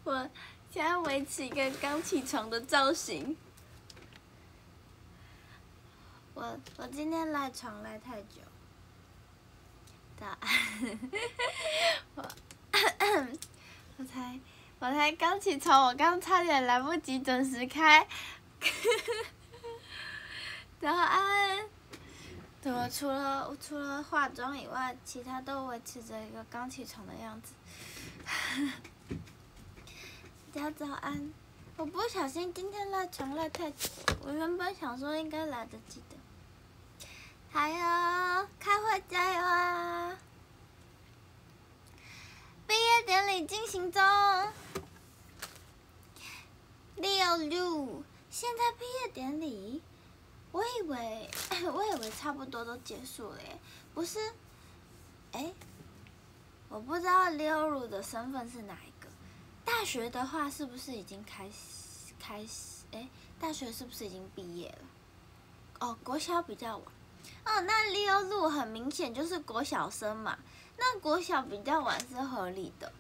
我现在维持一个刚起床的造型。我今天赖床赖太久。早安。我才刚起床，我刚差点来不及准时开。早安。对，我除了化妆以外，其他都维持着一个刚起床的样子。大家早安。我不小心今天赖床赖太久，我原本想说应该来得及的。还有，开会加油啊！毕业典礼进行中。6/6，现在毕业典礼，我以为差不多都结束了耶，不是？我不知道6/6的身份是哪一个。大学的话，是不是已经开始？大学是不是已经毕业了？哦，国小比较晚。哦，那6/6很明显就是国小生嘛，那国小比较晚是合理的。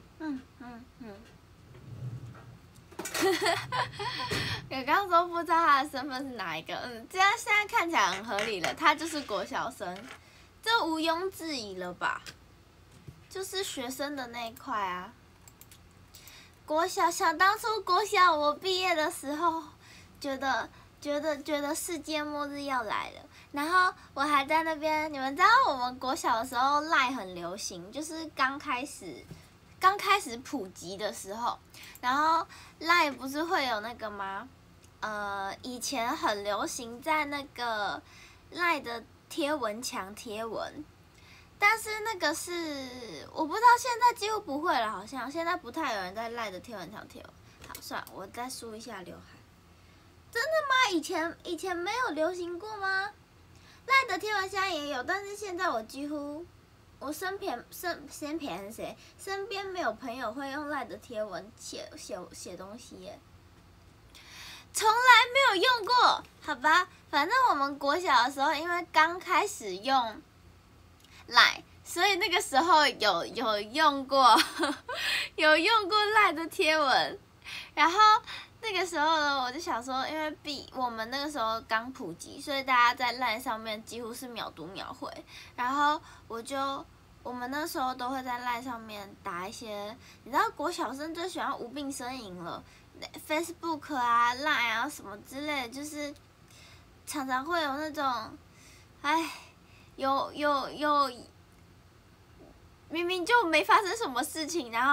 我刚说不知道他的身份是哪一个，这样现在看起来很合理了，他就是国小生，这毋庸置疑了吧？就是学生的那一块啊。国小，想当初国小我毕业的时候，觉得世界末日要来了，然后我还在那边，你们知道我们国小的时候赖很流行，就是刚开始普及的时候，然后赖不是会有那个吗？以前很流行在那个赖的贴文墙贴文。但是那个是我不知道，现在几乎不会了，好像现在不太有人在赖的贴文墙贴文。好，算了，我再梳一下刘海。真的吗？以前没有流行过吗？赖的贴文现在也有，但是现在我身边没有朋友会用赖的贴文写东西耶，从来没有用过。好吧，反正我们国小的时候，因为刚开始用赖，所以那个时候有用过有用过赖的贴文，然后那个时候呢，我就想说，因为我们那个时候刚普及，所以大家在赖上面几乎是秒读秒回，然后我们那时候都会在赖上面打一些，你知道国小生最喜欢无病呻吟了 ，Facebook 啊、赖啊什么之类的，就是常常会有那种，有明明就没发生什么事情，然后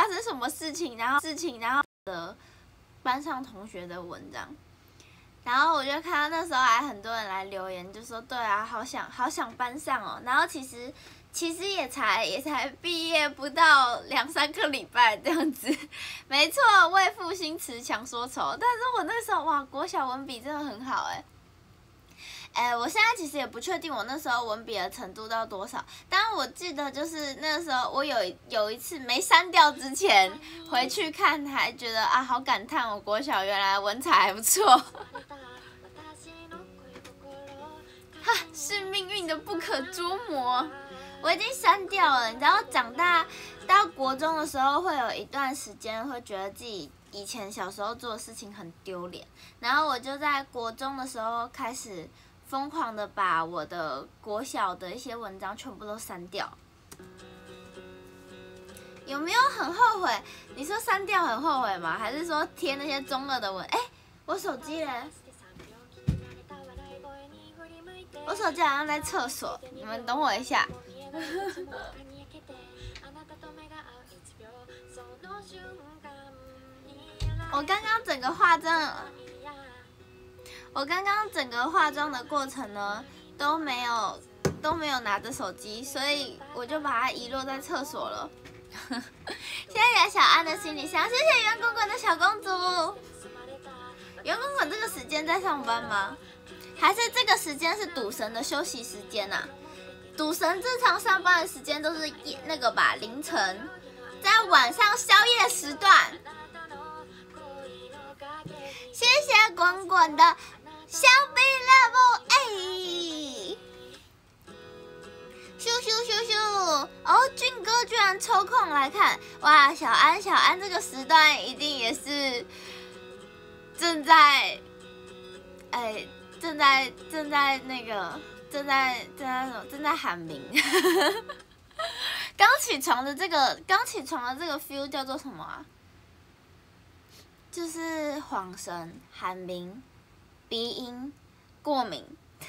的班上同学的文章，然后我就看到那时候还很多人来留言，就说对啊，好想班上哦。然后其实也才毕业不到2-3个礼拜这样子，没错，为赋新词强说愁。但是我那时候哇，国小文笔真的很好我现在其实也不确定我那时候文笔的程度到多少，但我记得就是那个时候我有一次没删掉之前回去看，还觉得啊好感叹，我国小原来文采还不错。哈，是命运的不可捉摸。我已经删掉了，你知道长大到国中的时候会有一段时间会觉得自己以前小时候做的事情很丢脸，然后我就在国中的时候开始疯狂的把我的国小的一些文章全部都删掉。有没有很后悔？你说删掉很后悔吗？还是说贴那些中二的文？我手机嘞？我手机好像在厕所，你们等我一下。我刚刚整个化妆的过程呢，都没有拿着手机，所以我就把它遗落在厕所了。谢谢小安的行李箱，谢谢圆滚滚的小公主。圆滚滚这个时间在上班吗？还是这个时间是赌神的休息时间啊？赌神正常上班的时间都是那个吧，凌晨，在晚上宵夜时段。谢谢滚滚的香槟 level 咻咻咻咻！哦，俊哥居然抽抽空来看，哇，小安这个时段一定也是正在那个正在什么？正在喊鸣。刚起床的这个 feel 叫做什么啊？就是晃神、喊鸣、鼻音、过敏。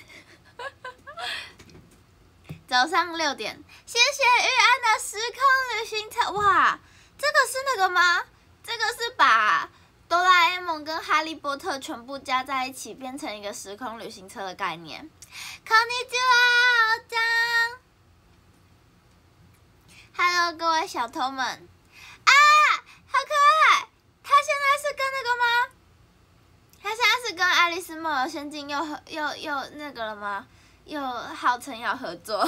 早上6点，谢谢玉安的时空旅行车。哇，这个是那个吗？这个是把哆啦 A 梦跟哈利波特全部加在一起，变成一个时空旅行车的概念。こんにちは，欧江。Hello， 各位小偷们。啊，好可爱！他现在是跟那个吗？他现在是跟《爱丽丝梦游仙境》又那个了吗？又号称要合作。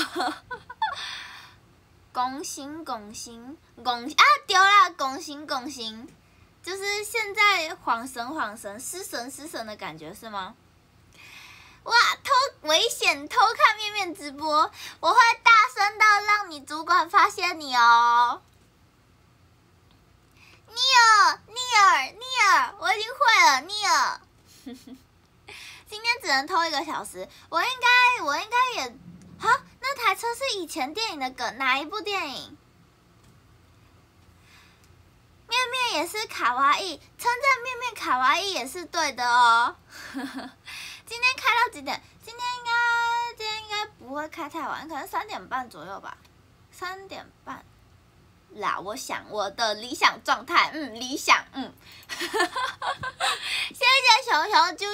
恭喜！啊，丢啦！恭喜！就是现在晃神、失神的感觉是吗？哇，危险！偷看面面直播，我会大声到让你主管发现你哦。尼尔，我已经会了，尼尔。今天只能偷1个小时，我应该也，哈，那台车是以前电影的梗，哪一部电影？面面也是卡哇伊，称赞面面卡哇伊也是对的哦。今天开到几点？今天应该不会开太晚，可能3点半左右吧。3点半啦，我想我的理想状态，理想，谢谢熊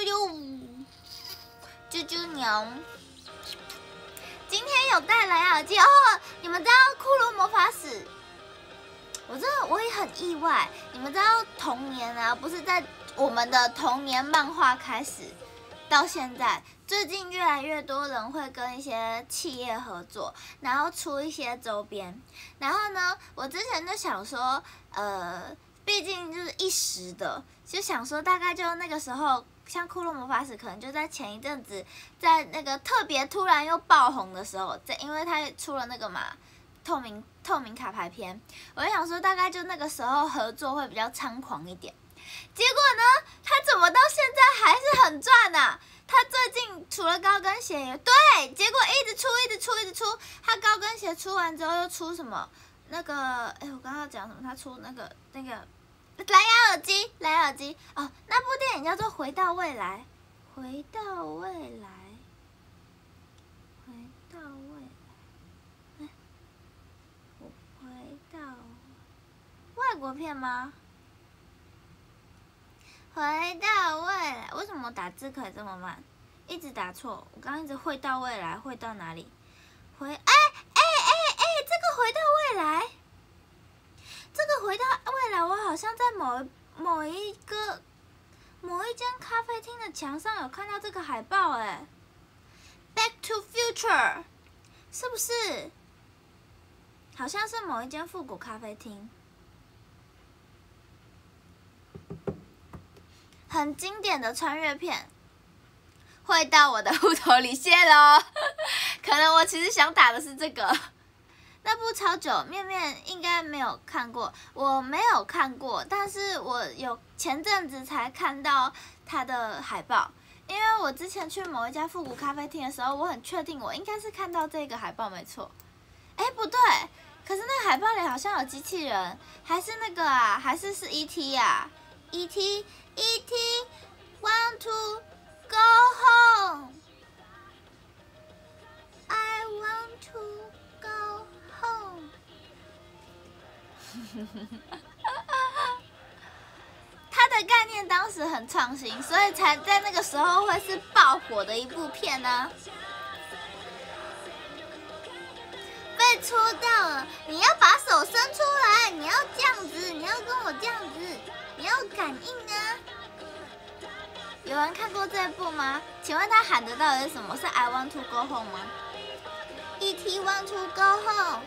啾啾牛。今天有带蓝牙耳机哦，你们知道《骷髅魔法使》？我也很意外，你们知道童年啊，不是在我们的童年漫画开始到现在，最近越来越多人会跟一些企业合作，然后出一些周边。然后呢，我之前就想说，毕竟就是一时的，就想说大概就那个时候，像《骷髅魔法使》可能就在前一阵子，在那个特别突然又爆红的时候，因为他出了那个嘛。透明卡牌片，我就想说大概就那个时候合作会比较猖狂一点。结果呢，他怎么到现在还是很赚啊？他最近除了高跟鞋也对，结果一直出。他高跟鞋出完之后又出什么？那个，我刚刚讲什么？他出那个蓝牙耳机哦，那部电影叫做《回到未来》。外国片吗？回到未来，为什么打字可以这么慢？一直打错，我刚刚一直回到未来，回到哪里？这个回到未来，我好像在某一间咖啡厅的墙上有看到这个海报，Back to Future， 是不是？好像是某一间复古咖啡厅。很经典的穿越片，会到我的户头里谢咯。可能我其实想打的是这个，那部超久，面面应该没有看过，我没有看过，但是我有前阵子才看到它的海报，因为我之前去某一家复古咖啡厅的时候，我很确定我应该是看到这个海报没错。不对，可是那个海报里好像有机器人，还是那个啊，还是 E.T. 啊 ，E.T. want to go home. I want to go home. 它的概念当时很创新，所以才在那个时候会是爆火的一部片呢。被戳到了，你要把手伸出来，你要这样子，你要跟我这样子，你要感应啊！有人看过这部吗？请问他喊的到底是什么？是 I want to go home 吗 ？E.T. want to go home。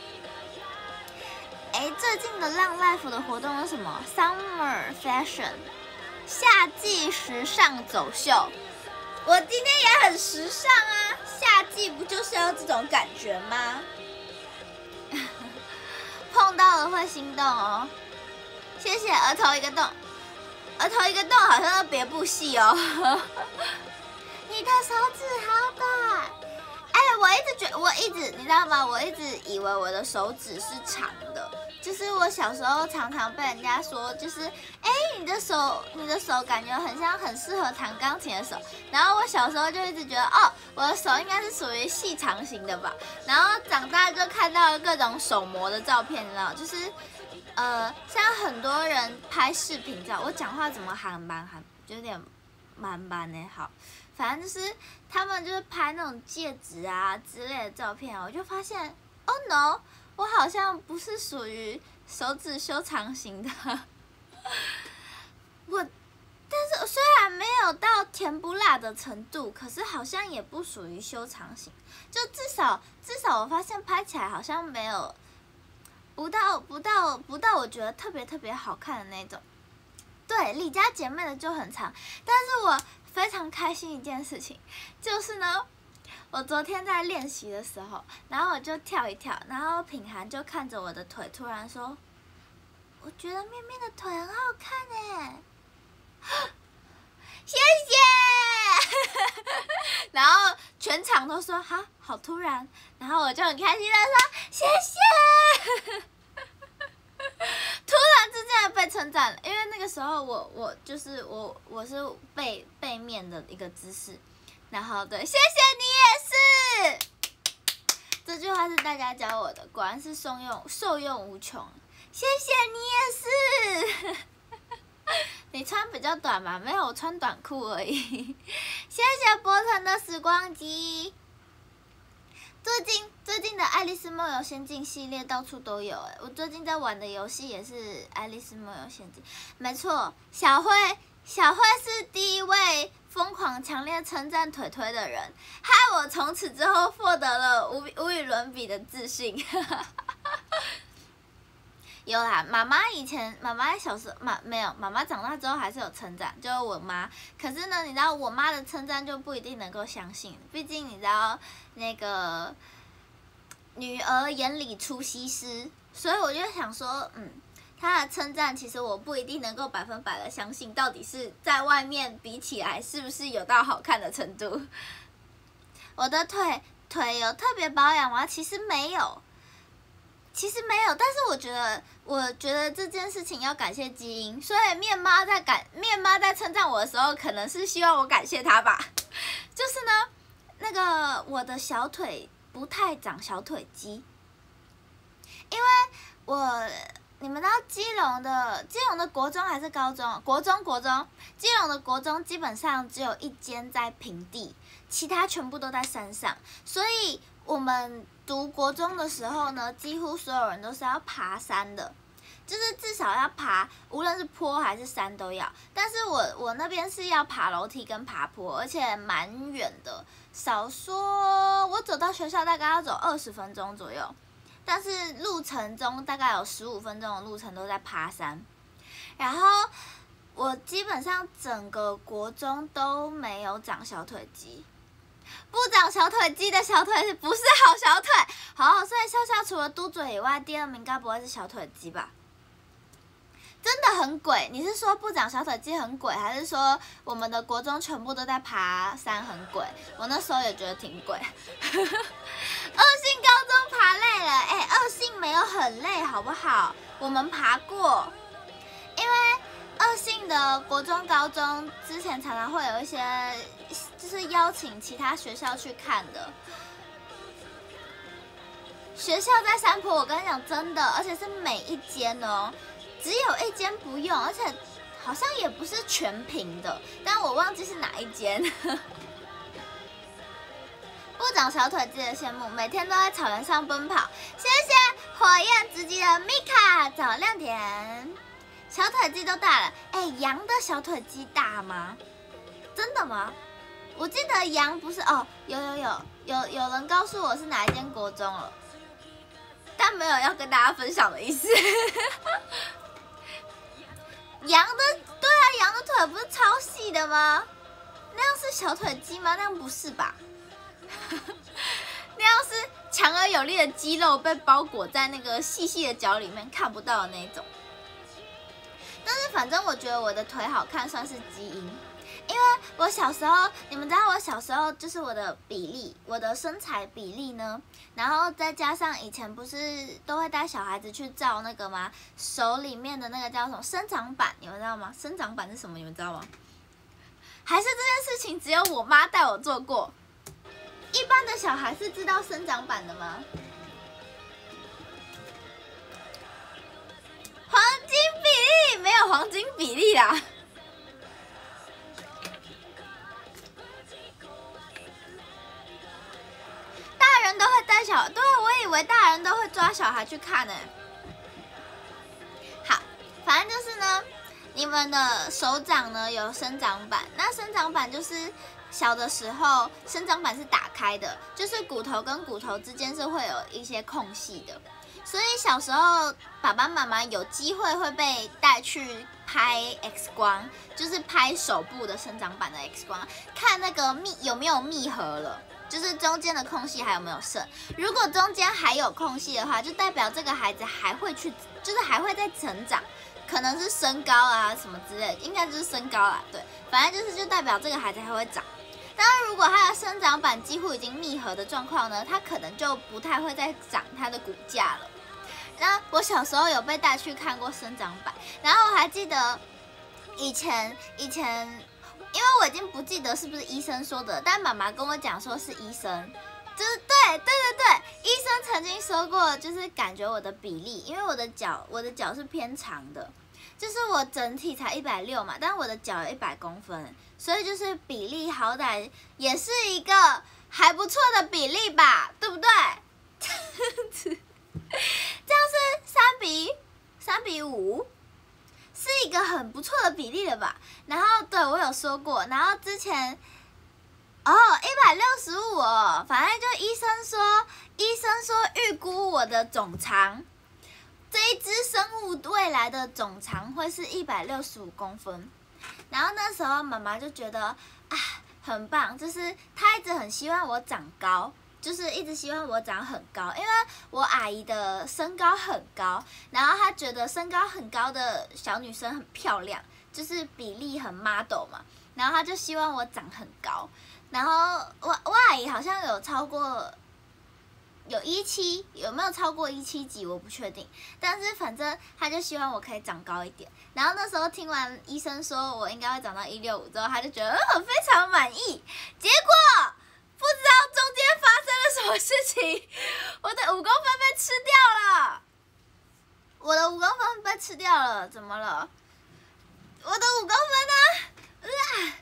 最近的浪 life 的活动是什么 ？Summer fashion， 夏季时尚走秀。我今天也很时尚啊，夏季不就是要这种感觉吗？ 碰到了会心动哦。谢谢额头一个洞，额头一个洞好像是别部戏哦。你的手指好短，哎，我一直你知道吗？我一直以为我的手指是长的，就是我小时候常常被人家说，就是哎，你的手感觉很适合弹钢琴的手。然后我小时候就一直觉得，哦，我的手应该是属于细长型的吧。然后长大就看到了各种手模的照片，你知道，就是像很多人拍视频照，我讲话怎么有点慢呢？好。反正就是他们就是拍那种戒指啊之类的照片，我就发现，Oh no， 我好像不是属于手指修长型的。但是虽然没有到甜不辣的程度，可是好像也不属于修长型，就至少我发现拍起来好像没有不到我觉得特别好看的那种。对，李家姐妹的就很长，但是我非常开心一件事情，就是呢，我昨天在练习的时候，然后我就跳一跳，然后品涵就看着我的腿，突然说：“我觉得面面的腿很好看哎。”谢谢。然后全场都说：“哈，好突然。”然后我就很开心的说：“谢谢。”突然之间被称赞了，因为那个时候我是背面的一个姿势，然后对，谢谢你也是，这句话是大家教我的，果然是受用无穷，谢谢你也是。你穿比较短嘛？没有，我穿短裤而已。谢谢波腾的时光机。最近的《爱丽丝梦游仙境》系列到处都有哎，我最近在玩的游戏也是《爱丽丝梦游仙境》，没错，小慧是第一位疯狂强烈称赞腿腿的人，害我从此之后获得了无与伦比的自信。有啦，妈妈小时候没有，妈妈长大之后还是有称赞，就是我妈。可是呢，你知道我妈的称赞就不一定能够相信，毕竟你知道那个女儿眼里出西施，所以我就想说，她的称赞其实我不一定能够100%的相信，到底是在外面比起来是不是有到好看的程度。我的腿有特别保养吗？其实没有，但是我觉得这件事情要感谢基因，所以面妈在称赞我的时候，可能是希望我感谢她吧。就是呢，那个我的小腿不太长小腿肌，因为你们知道基隆的国中还是高中？国中，基隆的国中基本上只有一间在平地，其他全部都在山上，所以我们读国中的时候呢，几乎所有人都是要爬山的，就是至少要爬，无论是坡还是山都要。但是我那边是要爬楼梯跟爬坡，而且蛮远的，少说我走到学校大概要走20分钟左右，但是路程中大概有15分钟的路程都在爬山。然后我基本上整个国中都没有长小腿肌。不长小腿肌的小腿是不是好小腿？好，所以笑笑除了嘟嘴以外，第2名该不会是小腿肌吧？真的很鬼。你是说不长小腿肌很鬼，还是说我们的国中全部都在爬山很鬼？我那时候也觉得挺鬼。二性高中爬累了，哎，二性没有很累，好不好？我们爬过，因为二性的国中、高中之前常常会有一些，就是邀请其他学校去看的。学校在山坡，我跟你讲真的，而且是每一间哦，只有一间不用，而且好像也不是全平的，但我忘记是哪一间。不长小腿肌的羡慕，每天都在草原上奔跑。谢谢火焰直击的米卡找亮点。小腿肌都大了，哎，羊的小腿肌大吗？真的吗？我记得羊不是哦，有人告诉我是哪一间国中了，但没有要跟大家分享的意思。羊的腿不是超细的吗？那样是小腿肌吗？那样不是吧？ 那样是强而有力的肌肉被包裹在那个细细的脚里面，看不到的那种。但是反正我觉得我的腿好看算是基因，因为我小时候，你们知道我小时候就是我的比例，我的身材比例呢，然后再加上以前不是都会带小孩子去照那个吗？手里面的那个叫什么生长板，你们知道吗？生长板是什么？你们知道吗？还是这件事情只有我妈带我做过？一般的小孩是知道生长板的吗？黄金比例没有黄金比例啦。大人都会带小，对，我以为大人都会抓小孩去看呢。好，反正就是呢，你们的手掌呢有生长板，那生长板就是小的时候，生长板是打开的，就是骨头跟骨头之间是会有一些空隙的。所以小时候，爸爸妈妈有机会会被带去拍 X 光，就是拍手部的生长板的 X 光，看那个有没有密合了，就是中间的空隙还有没有剩。如果中间还有空隙的话，就代表这个孩子还会就是还会再成长，可能是身高啊什么之类的，应该就是身高啦，对，反正就代表这个孩子还会长。当然，如果他的生长板几乎已经密合的状况呢，他可能就不太会再长他的骨架了。那我小时候有被带去看过生长板，然后我还记得以前，因为我已经不记得是不是医生说的，但妈妈跟我讲说是医生，就是对，医生曾经说过，就是感觉我的比例，因为我的脚是偏长的，就是我整体才160嘛，但我的脚有100公分，所以就是比例好歹也是一个还不错的比例吧，对不对？这样是3:5，是一个很不错的比例了吧？然后对我有说过，然后之前165哦，反正就医生说预估我的总长，这一只生物未来的总长会是165公分。然后那时候妈妈就觉得啊很棒，就是她一直很希望我长高。就是一直希望我长很高，因为我阿姨的身高很高，然后她觉得身高很高的小女生很漂亮，就是比例很 model 嘛，然后她就希望我长很高，然后我阿姨好像有超过有17，有没有超过17级我不确定，但是反正她就希望我可以长高一点。然后那时候听完医生说我应该会长到165之后，她就觉得非常满意，结果不知道中间发生了什么事情，我的5公分被吃掉了。我的5公分被吃掉了，怎么了？我的5公分呢？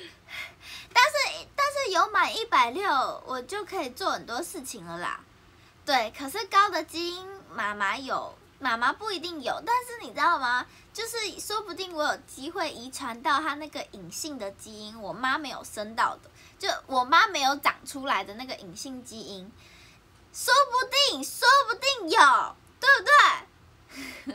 但是有满160，我就可以做很多事情了啦。对，可是高的基因妈妈有，妈妈不一定有，但是你知道吗？就是说不定我有机会遗传到她那个隐性的基因，我妈没有生到的。就我妈没有长出来的那个隐性基因，说不定有，对不对？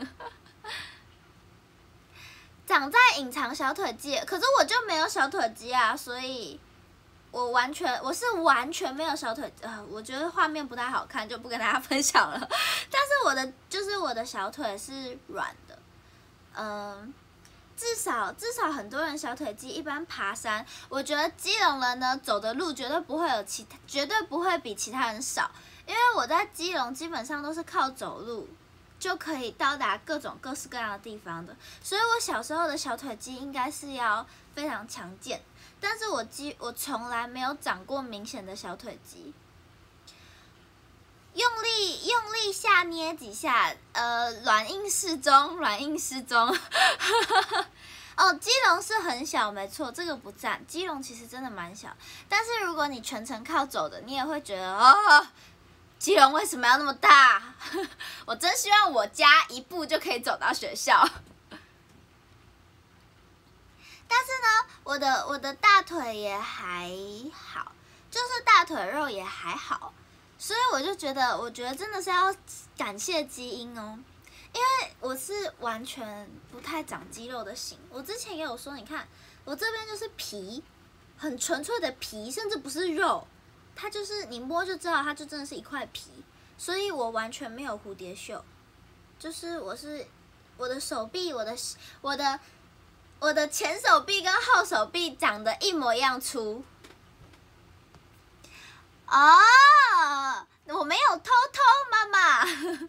长在隐藏小腿肌，可是我就没有小腿肌啊，所以我是完全没有小腿，我觉得画面不太好看，就不跟大家分享了。但是我的小腿是软的，至少很多人小腿肌一般爬山，我觉得基隆人呢走的路绝对不会比其他人少，因为我在基隆基本上都是靠走路就可以到达各式各样的地方的，所以我小时候的小腿肌应该是要非常强健，但是我从来没有长过明显的小腿肌。用力下捏几下，软硬适中。哦，基隆是很小，没错，这个不赞。基隆其实真的蛮小，但是如果你全程靠走的，你也会觉得基隆为什么要那么大？我真希望我家1步就可以走到学校。但是呢，我的大腿也还好，就是大腿肉也还好。所以我觉得真的是要感谢基因哦，因为我是完全不太长肌肉的型。我之前也有说，你看我这边就是皮，很纯粹的皮，甚至不是肉， 它就是你摸就知道，它就真的是一块皮，所以我完全没有蝴蝶袖，就是我的手臂，我的前手臂跟后手臂长得一模一样粗。哦，我没有偷偷，妈妈，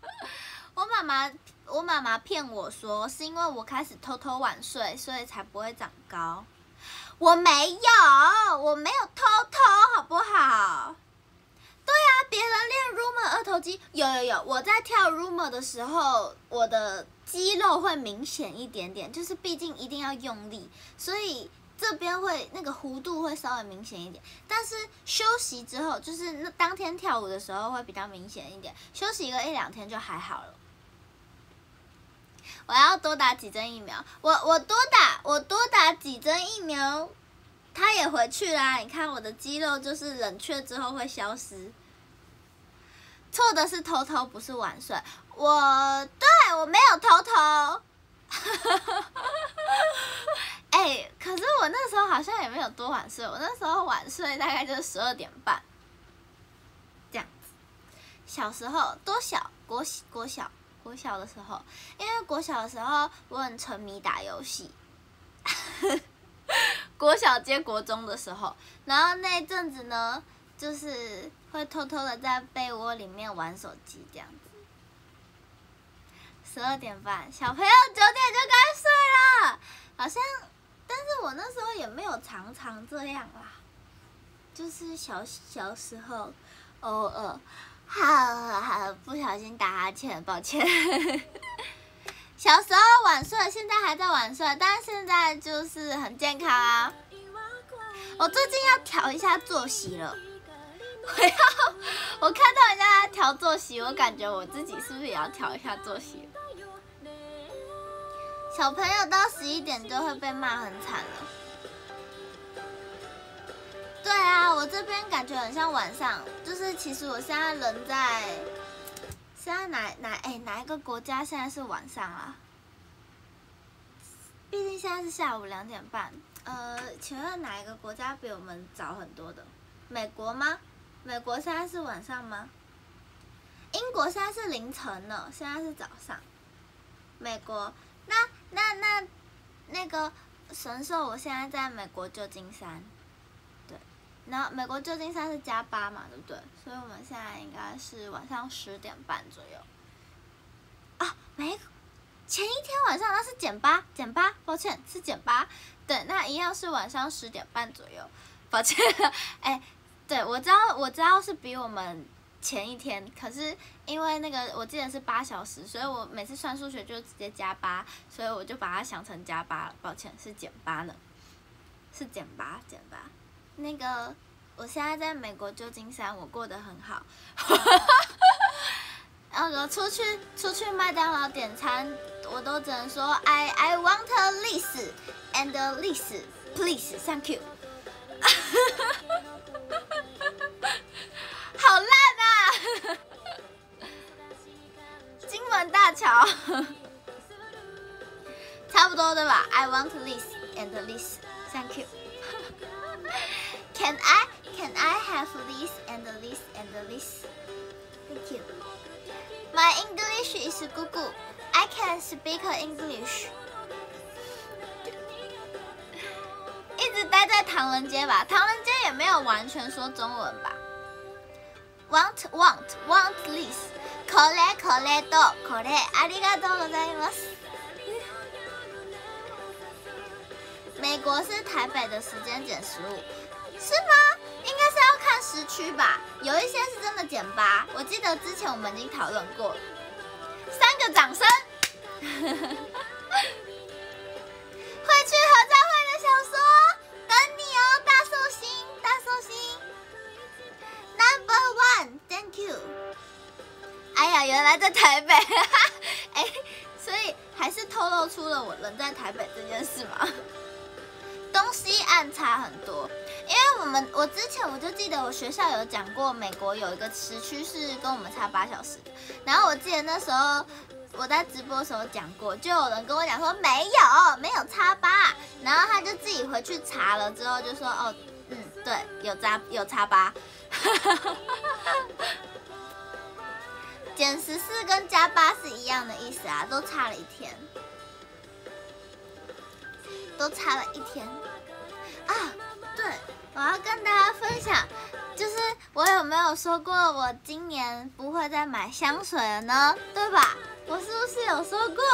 我妈妈骗我说是因为我开始偷偷晚睡，所以才不会长高。我没有偷偷，好不好？对啊，别人练 Rumor 二头肌，有，我在跳 Rumor 的时候，我的肌肉会明显一点点，就是毕竟一定要用力，所以这边会那个弧度会稍微明显一点。但是休息之后，就是那当天跳舞的时候会比较明显一点，休息个1-2天就还好了。我要多打几针疫苗，我多打几针疫苗，它也回去啦。你看我的肌肉就是冷却之后会消失。错的是偷偷，不是晚睡。我没有偷偷。可是我那时候好像也没有多晚睡，我那时候晚睡大概就是12点半这样子。小时候多小？国小的时候，因为国小的时候我很沉迷打游戏。国小接国中的时候，然后那一阵子呢，就是会偷偷的在被窝里面玩手机这样子。12点半，小朋友9点就该睡了，好像，但是我那时候也没有常常这样啦，就是小时候偶尔。好，不小心打哈欠，抱歉。小时候晚睡，现在还在晚睡，但是现在就是很健康啊。我最近要调一下作息了。我看到人家在调作息，我感觉我自己是不是也要调一下作息了？小朋友到11点就会被骂很惨了。对啊，我这边感觉很像晚上，就是其实我现在人在，现在哪一个国家现在是晚上啊？毕竟现在是下午2点半。请问哪一个国家比我们早很多的？美国吗？美国现在是晚上吗？英国现在是凌晨呢，现在是早上。美国，那个神兽，我现在在美国旧金山。然后美国旧金山是+8嘛，对不对？所以我们现在应该是晚上10点半左右。啊，前一天晚上那是减8，抱歉是减8。对，那一样是晚上10点半左右，抱歉。对，我知道是比我们前一天，可是因为那个我记得是8小时，所以我每次算数学就直接+8，所以我就把它想成+8了，抱歉是减8呢，是减8。那个，我现在在美国旧金山，我过得很好。出去麦当劳点餐，我都只能说 I want this and this please thank you。好烂啊！金门大桥，差不多对吧 ？I want this and this thank you。Can I have this and this and this? Thank you. My English is good. I can speak English. 一直待在唐人街吧，唐人街也没有完全说中文吧。Want this. これとこれありがとうございます。美国是台北的时间减15，是吗？应该是要看时区吧，有一些是真的减8，我记得之前我们已经讨论过了。3个掌声！会去合照会的小说，等你哦，大寿星。Number 1 ，Thank you。哎呀，原来在台北，所以还是透露出了我人在台北这件事嘛。东西岸差很多，因为我之前我就记得我学校有讲过，美国有一个时区是跟我们差8小时的。然后我记得那时候我在直播的时候讲过，就有人跟我讲说没有差8，然后他就自己回去查了之后就说对，有差8。 减14跟加8是一样的意思啊，都差了1天，都差了1天啊！对，我要跟大家分享，就是我有没有说过我今年不会再买香水了呢？对吧？我是不是有说过？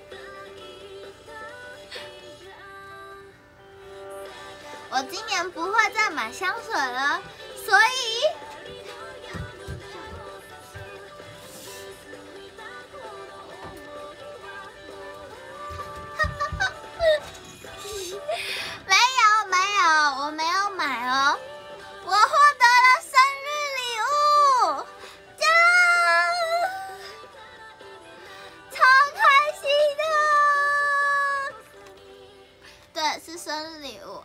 我今年不会再买香水了，所以没有，我没有买哦。我获得了生日礼物，超开心的。对，是生日礼物。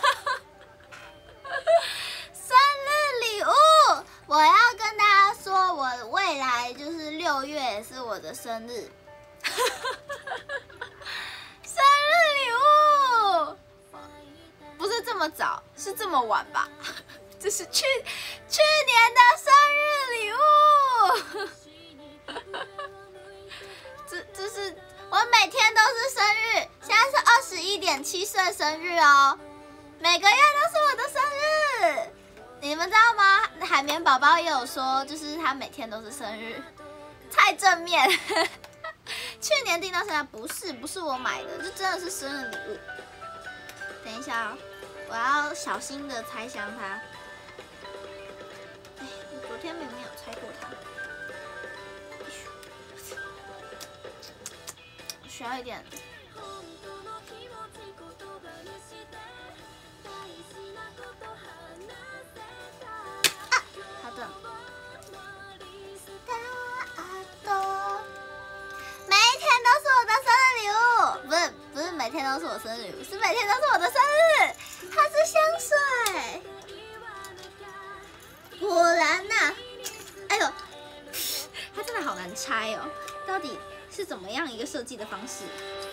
生日礼物，我要跟大家说，我未来就是6月也是我的生日。生日礼物不是这么早，是这么晚吧？这是去年的生日礼物。这是我每天都是生日，现在是21.7岁生日哦，每个月都是我的生日。你们知道吗？海绵宝宝也有说，就是他每天都是生日，太正面。去年订到现在不是我买的，就真的是生日礼物。等一下哦，我要小心的拆箱它。哎，我昨天明明有拆过它。需要一点。好的。每一天都是我的生日礼物，不是每天都是我生日礼物，是每天都是我的生日。它是香水，果然呐、啊，哎呦，它真的好难拆哦，到底是怎么样一个设计的方式？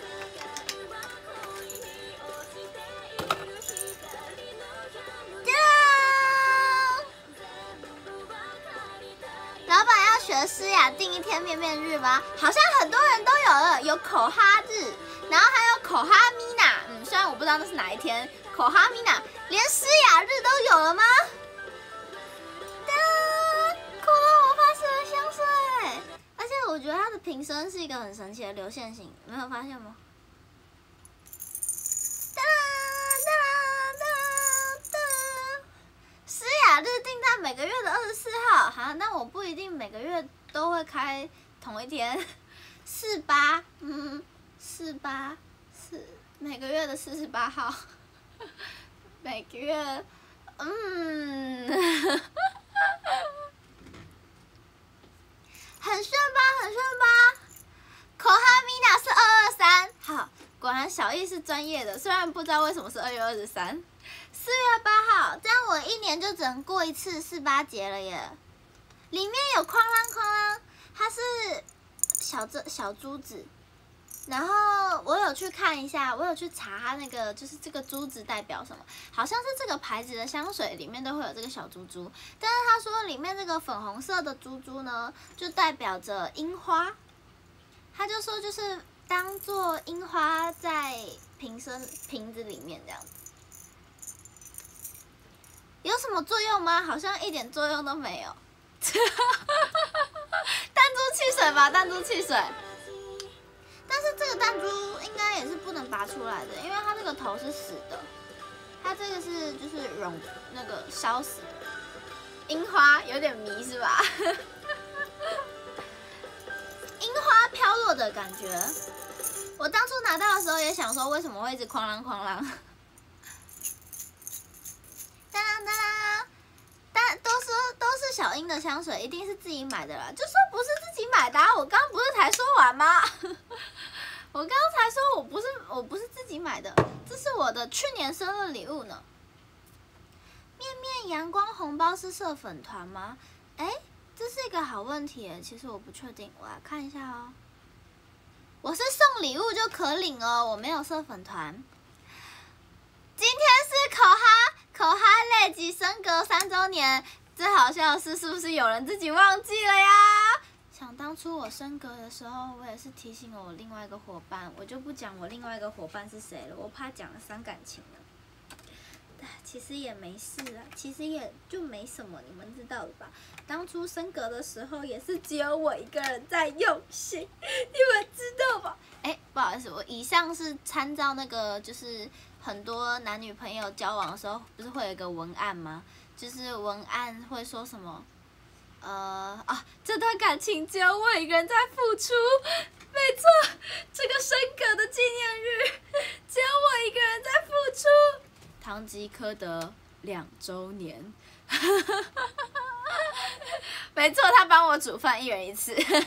老板要学诗雅定一天面面日吗？好像很多人都有了，有口哈日，然后还有口哈米娜。虽然我不知道那是哪一天，口哈米娜连诗雅日都有了吗？酷到我发现了香水，而且我觉得它的瓶身是一个很神奇的流线型，没有发现吗？诗雅日定在每个月的24号，好，那我不一定每个月都会开同一天，48，每个月的48号，每个月，很炫吧？口哈米娜是223，好，果然小易是专业的，虽然不知道为什么是2月23。4月8号，这样我一年就只能过一次48节了耶。里面有哐啷，它是小珠子，然后我有去看一下，我有去查它那个就是这个珠子代表什么，好像是这个牌子的香水里面都会有这个小珠珠，但是他说里面这个粉红色的珠珠呢，就代表着樱花，他就说就是当做樱花在瓶子里面这样子。有什么作用吗？好像一点作用都没有。弹珠汽水吧，弹珠汽水。但是这个弹珠应该也是不能拔出来的，因为它这个头是死的，它这个是就是那个烧死的。樱花有点迷是吧？樱花飘落的感觉。我当初拿到的时候也想说，为什么会一直哐啷哐啷？但都说都是小樱的香水，一定是自己买的啦。就说不是自己买的啊，我刚刚不是才说完吗？我刚刚才说我不是自己买的，这是我的去年生日礼物呢。面面阳光红包是社粉团吗？哎，这是一个好问题耶，其实我不确定，我来看一下哦。我是送礼物就可领哦，我没有社粉团。今天是口哈累积升格3周年， 最好笑的是不是有人自己忘记了呀？想当初我升格的时候，我也是提醒了我另外一个伙伴，我就不讲我另外一个伙伴是谁了，我怕讲了伤感情了。其实也没事啊，其实也就没什么，你们知道的吧？当初升格的时候也是只有我一个人在用心，你们知道吧？不好意思，我以上是参照那个，就是很多男女朋友交往的时候，不是会有一个文案吗？就是文案会说什么？这段感情只有我一个人在付出，没错，这个升格的纪念日只有我一个人在付出。唐吉诃德2周年，没错，他帮我煮饭，1人1次。唐吉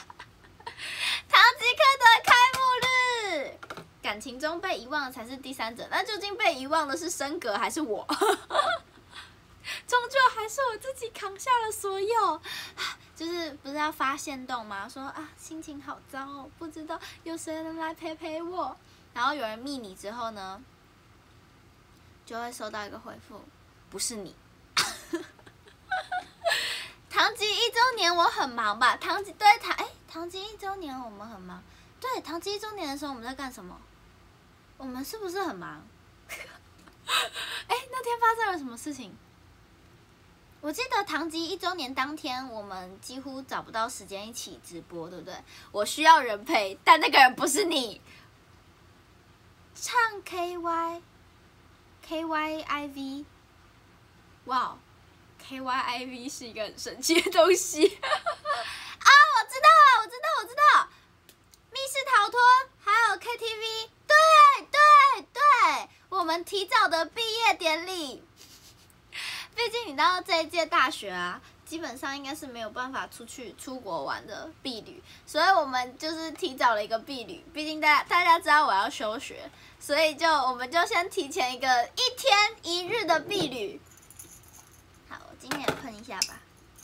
诃德开幕日，感情中被遗忘的才是第三者，那究竟被遗忘的是升格还是我？终究还是我自己扛下了所有。就是不是要发限动吗？说心情好糟哦，不知道有谁能来陪陪我。然后有人密你之后呢，就会收到一个回复，不是你。唐吉1周年我很忙吧？唐吉1周年我们很忙。对，唐吉1周年的时候我们在干什么？我们是不是很忙？那天发生了什么事情？我记得唐吉1周年当天，我们几乎找不到时间一起直播，对不对？我需要人陪，但那个人不是你。唱 KYIV， 哇 ，KYIV 是一个很神奇的东西。我知道，密室逃脱还有 KTV， 对，我们提早的毕业典礼。毕竟你知道这一届大学啊，基本上应该是没有办法出国玩的毕旅，所以我们就是提早了一个毕旅。毕竟大家知道我要休学，所以我们就先提前一个1天1日的毕旅。好，我今天也喷一下吧。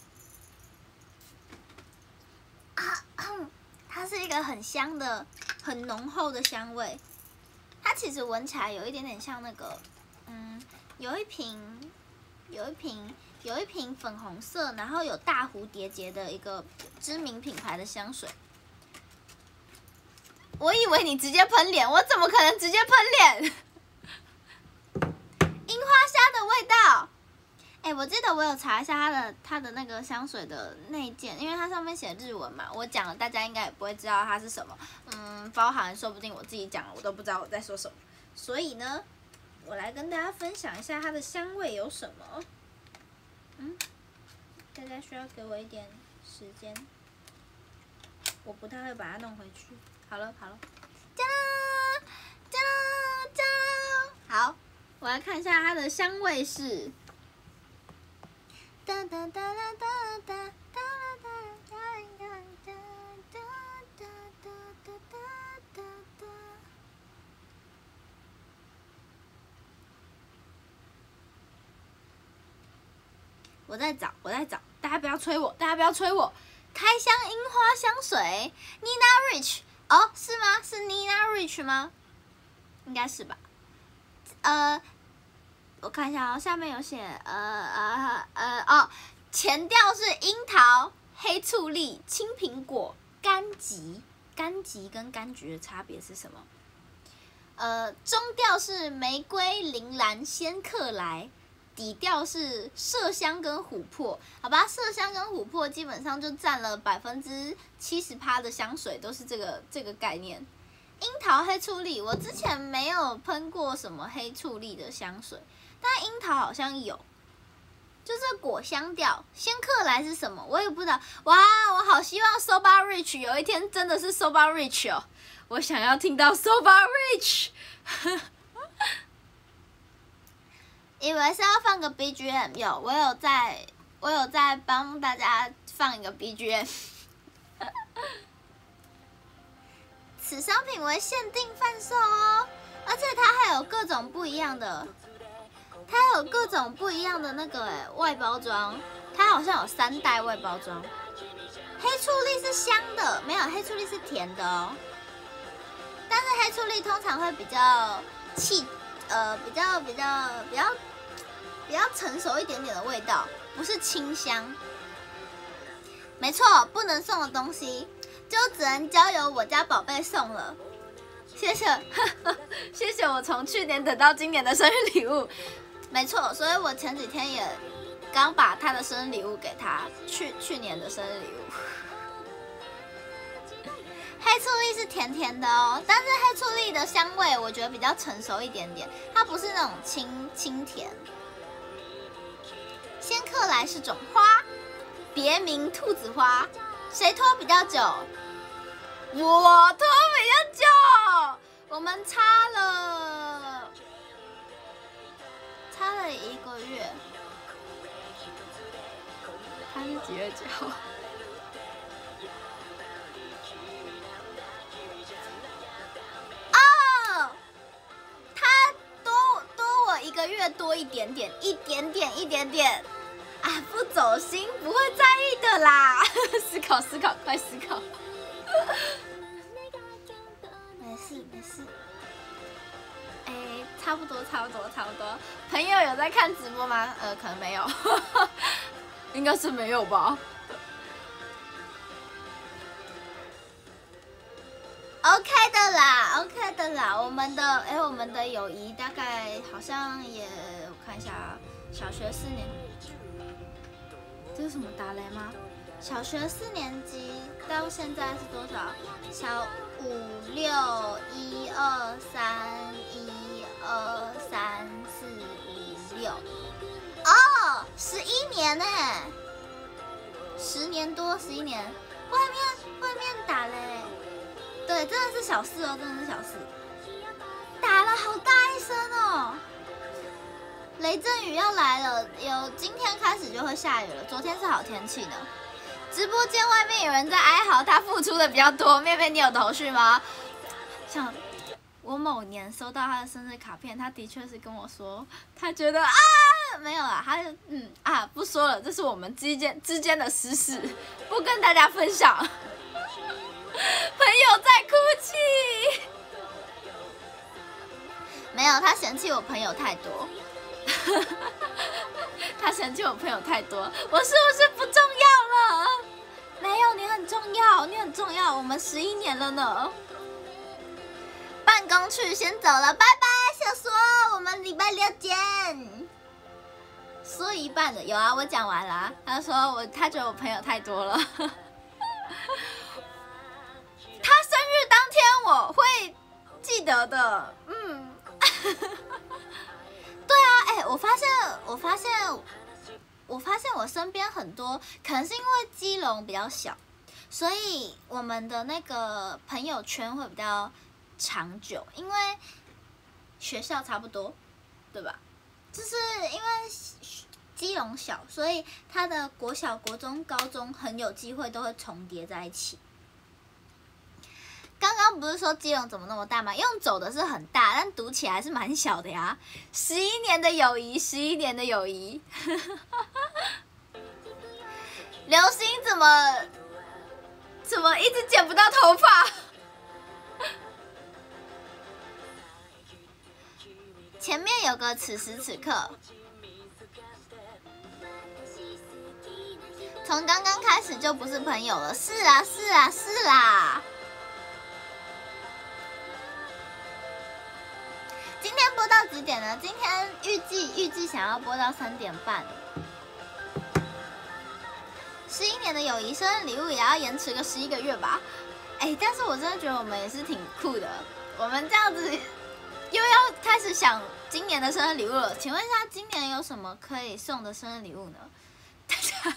它是一个很香的、很浓厚的香味。它其实闻起来有一点点像那个，有一瓶粉红色，然后有大蝴蝶结的一个知名品牌的香水。我以为你直接喷脸，我怎么可能直接喷脸？樱花虾的味道。我记得我有查一下它的那个香水的内件，因为它上面写日文嘛，我讲了大家应该也不会知道它是什么。包含说不定我自己讲了我都不知道我在说什么。所以呢，我来跟大家分享一下它的香味有什么。大家需要给我一点时间，我不太会把它弄回去。好了，好，我来看一下它的香味是。我在找，大家不要催我，开箱樱花香水 ，Nina Rich， 是吗？是 Nina Rich 吗？应该是吧。我看一下下面有写，前调是樱桃、黑醋栗、青苹果、柑橘跟柑橘的差别是什么？中调是玫瑰、铃兰、仙客来。底调是麝香跟琥珀，好吧，麝香跟琥珀基本上就占了70%的香水都是这个概念。樱桃、黑醋栗，我之前没有喷过什么黑醋栗的香水，但樱桃好像有，就是果香调。仙客来是什么？我也不知道。哇，我好希望 Soba Rich 有一天真的是 Soba Rich 哦，我想要听到 Soba Rich。以为是要放个 BGM， 我有在帮大家放一个 BGM。此商品为限定贩售哦，而且它还有各种不一样的，那个外包装，它好像有3代外包装。黑醋栗是香的，没有，黑醋栗是甜的哦。但是黑醋栗通常会比较比较成熟一点点的味道， 不是清香。没错，不能送的东西就只能交由我家宝贝送了。谢谢，谢谢我从去年等到今年的生日礼物。没错，所以我前几天也刚把他的生日礼物给他，去年的生日礼物。黑醋栗是甜甜的哦，但是黑醋栗的香味我觉得比较成熟一点点，它不是那种清甜。仙客来是种花，别名兔子花，谁拖比较久？我拖比较久，我们差了1个月。他是几月几号？哦，他多我1个月多一点点啊！不走心，不会在意的啦。思考，快思考。没事。差不多。朋友有在看直播吗？可能没有，应该是没有吧。OK 的啦，我们的友谊大概好像也，我看一下，小学4年，这是什么打雷吗？小学4年级到现在是多少？小5、6、1、2、3、1、2、3、4、5、6，哦，11年呢，10年多，11年，外面打雷。对，真的是小4哦，真的是小4，打了好大一声哦！雷阵雨要来了，今天开始就会下雨了，昨天是好天气呢。直播间外面有人在哀嚎，他付出的比较多。妹妹，你有头绪吗？像我某年收到他的生日卡片，他的确是跟我说，他觉得没有啦，他就不说了，这是我们之间的私事，不跟大家分享。朋友在哭泣，没有，他嫌弃我朋友太多，他嫌弃我朋友太多，我是不是不重要了？没有，你很重要，我们11年了呢。办公去，先走了，拜拜，小说，我们礼拜6见。说一半的有啊，我讲完了，他说他觉得我朋友太多了。他生日当天我会记得的，对啊，我发现我身边很多，可能是因为基隆比较小，所以我们的那个朋友圈会比较长久，因为学校差不多，对吧？就是因为基隆小，所以他的国小、国中、高中很有机会都会重叠在一起。刚刚不是说基隆怎么那么大吗？用走的是很大，但读起来是蛮小的呀。11年的友谊，11年的友谊。流星怎么一直剪不到头发？前面有个此时此刻，从刚刚开始就不是朋友了。是啦。今天播到几点呢？今天预计想要播到3点半。11年的友谊，生日礼物也要延迟个11个月吧？但是我真的觉得我们也是挺酷的。我们这样子又要开始想今年的生日礼物了。请问一下，今年有什么可以送的生日礼物呢？大家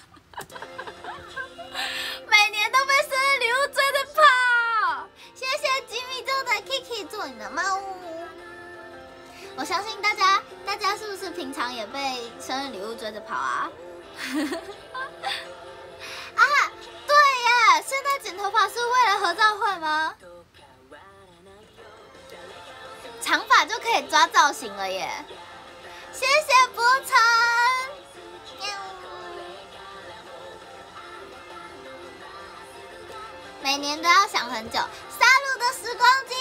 每年都被生日礼物追着跑。谢谢吉米做的 Kiki 做你的猫。我相信大家是不是平常也被生日礼物追着跑啊？对耶，现在剪头发是为了合照会吗？长发就可以抓造型了耶！谢谢波晨。每年都要想很久。杀戮的时光机。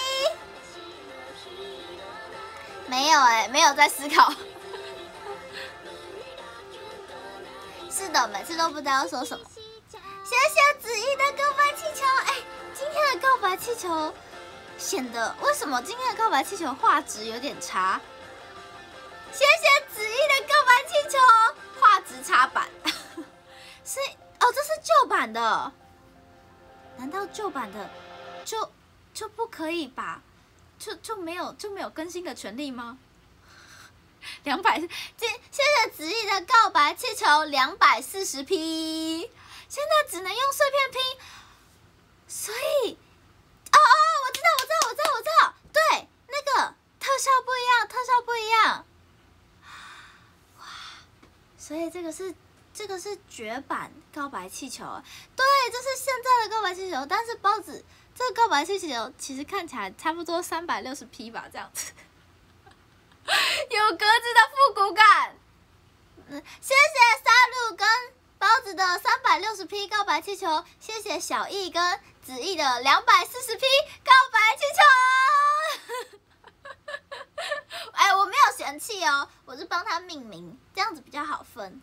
没有没有在思考。11 是的，每次都不知道说什么。谢谢子怡的告白气球，哎，今天的告白气球显得为什么今天的告白气球画质有点差？谢谢子怡的告白气球，画质差版。是哦，这是旧版的，难道旧版的就不可以把就没有更新的权利吗？200，谢谢子怡的告白气球240P， 现在只能用碎片拼，所以我知道，对，那个特效不一样，哇，所以这个是绝版告白气球，对，这是现在的告白气球，但是包子这个告白气球其实看起来差不多360P 吧，这样子。有格子的复古感，谢谢沙鹿跟包子的360P 告白气球，谢谢小易跟子毅的240P 告白气球。哎，我没有嫌弃哦，我是帮他命名，这样子比较好分，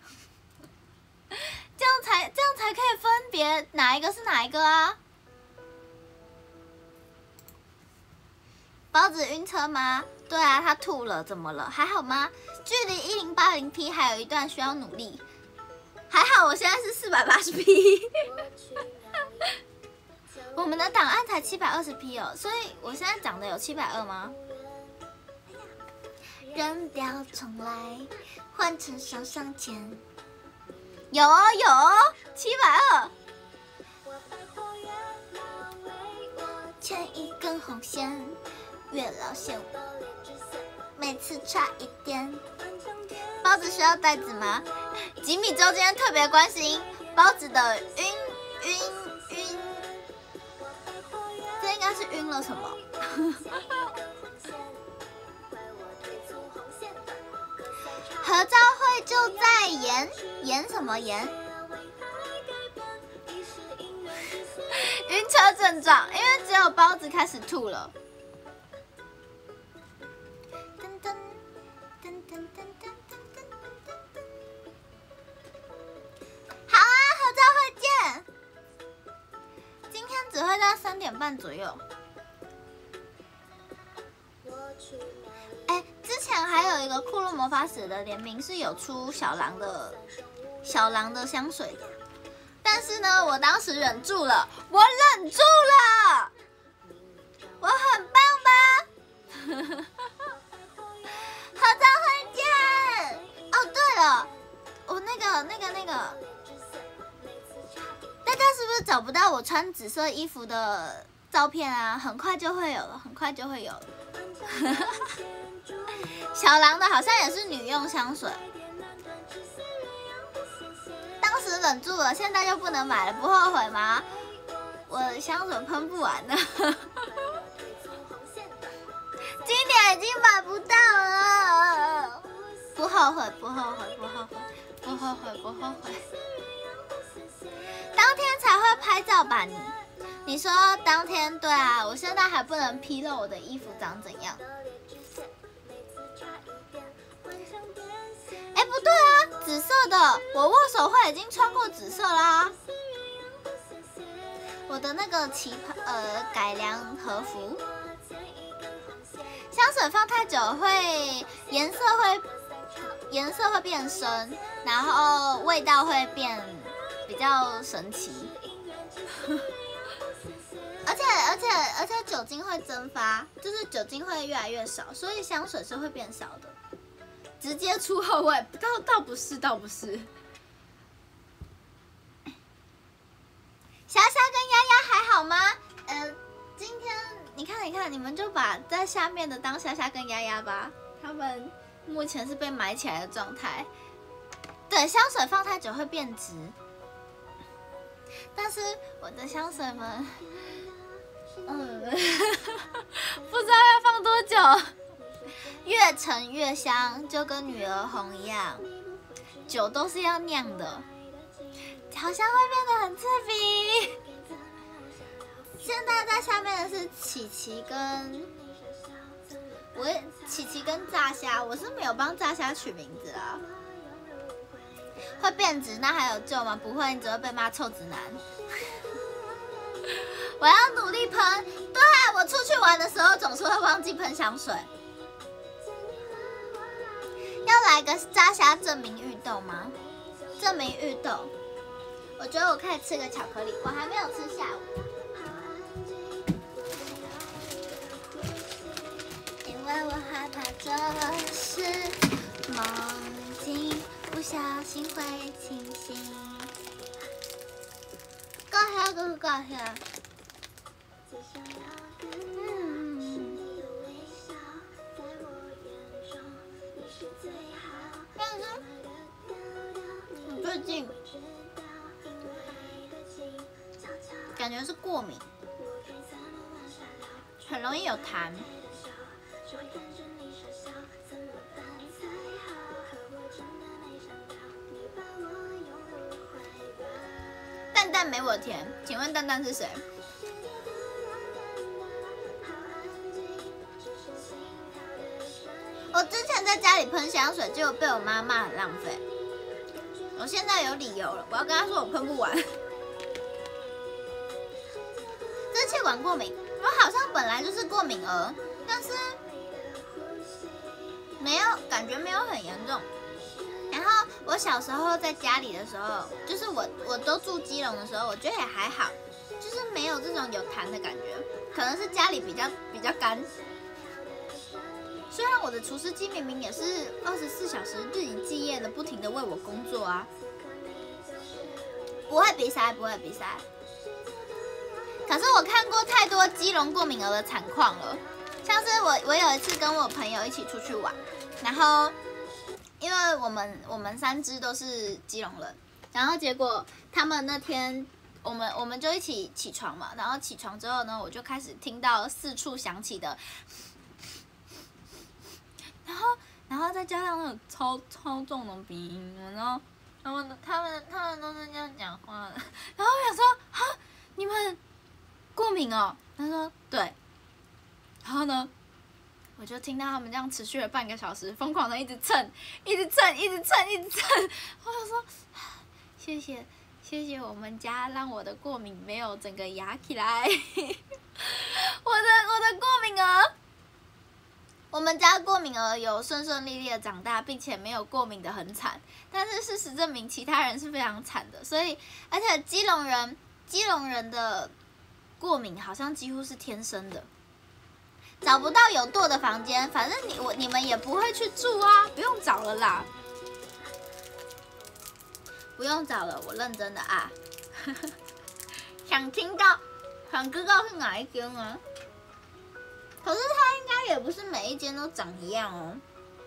这样才可以分别哪一个是哪一个啊。包子晕车吗？对啊，他吐了，怎么了？还好吗？距离1080P 还有一段需要努力。还好我现在是480P。我们的档案才720P 哦，所以我现在讲的有720吗？扔掉重来，换成上签。有720。牵一根红线。月老线，每次差一点。包子需要袋子吗？吉米周今天特别关心包子的晕，这应该是晕了什么？合照会就在演什么演？晕车症状，因为只有包子开始吐了。好啊，合照会见。今天只会到3点半左右。哎，之前还有一个库洛魔法使的联名是有出小狼的香水的，但是呢，我当时忍住了，我很棒吧？合照会见。哦，对了，我那个，大家是不是找不到我穿紫色衣服的照片啊？很快就会有了。小狼的好像也是女用香水，当时忍住了，现在就不能买了，不后悔吗？我的香水喷不完了。今年已经买不到了，不后悔。当天才会拍照吧你说当天，对啊，我现在还不能披露我的衣服长怎样。哎，不对啊，紫色的，我握手会已经穿过紫色啦。我的那个改良和服。香水放太久颜色会变深，然后味道会变比较神奇，而且酒精会蒸发，就是酒精会越来越少，所以香水是会变少的。直接出后味，倒不是。霞霞跟丫丫还好吗？今天你看，你们就把在下面的当霞霞跟丫丫吧，他们目前是被埋起来的状态。对，香水放太久会变质，但是我的香水们，不知道要放多久，越陈越香，就跟女儿红一样，酒都是要酿的，好像会变得很刺鼻。现在在下面的是琪琪跟炸虾，我是没有帮炸虾取名字啊。 会变质，那还有救吗？不会，你只会被骂臭直男。我要努力喷。对啊，我出去玩的时候总是会忘记喷香水。要来个炸虾证明芋豆吗？证明芋豆，我觉得我可以吃个巧克力，我还没有吃下午。因为我害怕这是梦境，不小心会清醒。高下就是高下。但是我最近感觉是过敏，很容易有痰。蛋蛋没我甜，请问蛋蛋是谁？我之前在家里喷香水，结果被我妈骂很浪费。我现在有理由了，我要跟她说我喷不完。这气管过敏，我好像本来就是过敏儿，但是没有感觉没有很严重。然后我小时候在家里的时候，就是我都住基隆的时候，我觉得也还好，就是没有这种有痰的感觉，可能是家里比较干。虽然我的除湿机明明也是24小时日以继夜的不停的为我工作啊，不会鼻塞，不会鼻塞。可是我看过太多基隆过敏儿的惨况了，像是我有一次跟我朋友一起出去玩，然后因为我们3只都是基隆人，然后结果他们那天我们就一起起床嘛，然后起床之后呢，我就开始听到四处响起的。然后再加上那种超重的鼻音，然后他们都是这样讲话的，然后我想说哈，你们过敏哦？他说对，然后呢，我就听到他们这样持续了半个小时，疯狂的一直蹭，我就说谢谢我们家让我的过敏没有整个压起来，我的过敏儿。我们家过敏儿有顺顺利利的长大，并且没有过敏的很惨，但是事实证明其他人是非常惨的，所以而且基隆人的过敏好像几乎是天生的，找不到有舵的房间，反正你们也不会去住啊，不用找了啦，不用找了，我认真的啊，想知道是哪一间啊？可是它应该也不是每一间都长一样哦，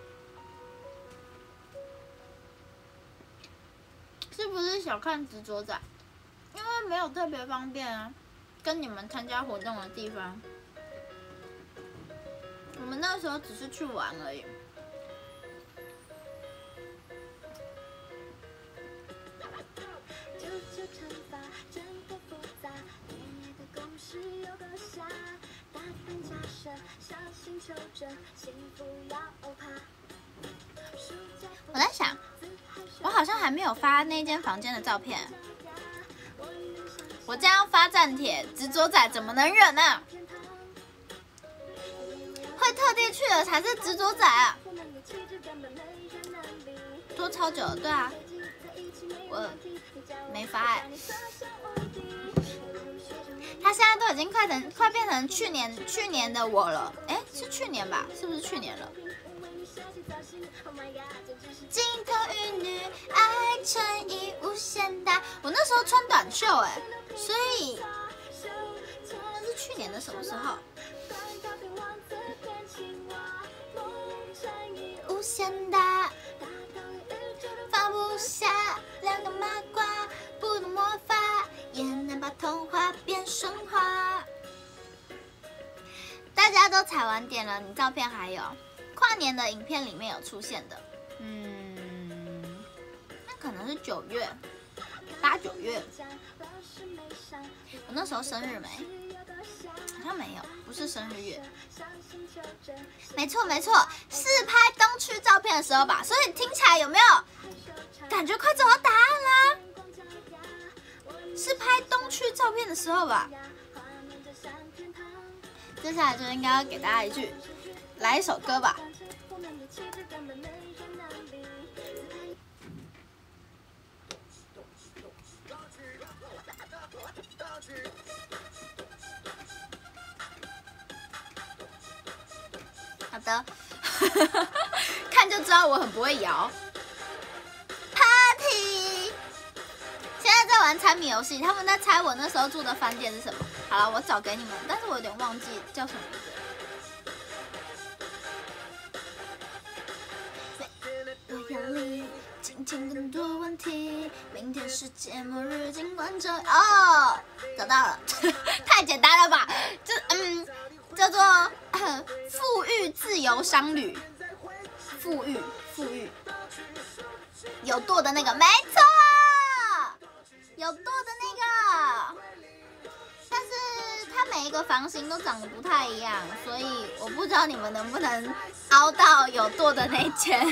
是不是小看执着仔？因为没有特别方便啊，跟你们参加活动的地方，我们那时候只是去玩而已。我在想，我好像还没有发那间房间的照片。我这样发站帖，执着仔怎么能忍呢？会特地去的才是执着仔啊！拖超久了，对啊，我没发哎。他现在都已经快变成去年的我了，哎，是去年吧？是不是去年了？镜头与女爱乘以无限大，我那时候穿短袖哎，所以那是去年的什么时候？无限大，放不下两个麻瓜，不懂魔法也能把童话变神话。大家都踩完点了，你照片还有？跨年的影片里面有出现的，那可能是9月、8、 9月。我那时候生日没？好像没有，不是生日月。没错没错，是拍东区照片的时候吧？所以听起来有没有感觉快找到答案啦？是拍东区照片的时候吧？接下来就应该要给大家来一首歌吧。好的，看就知道我很不会摇。Party， 现在在玩猜谜游戏，他们在猜我那时候住的饭店是什么。好了，我找给你们，但是我有点忘记叫什么名字。我压力，今天更多问题，明天世界末日，尽管这哦，找到了，太简单了吧？叫做富裕自由商旅，富裕，有舵的那个，没错，有舵的那个。但是它每一个房型都长得不太一样，所以我不知道你们能不能凹到有舵的那间。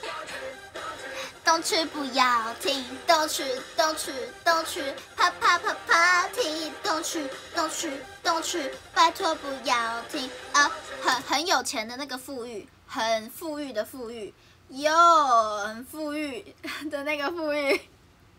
东区不要停，东区，啪啪啪 party， 东区，拜托不要停啊！很有钱的那个富裕，很富裕的富裕，很富裕的那个富裕。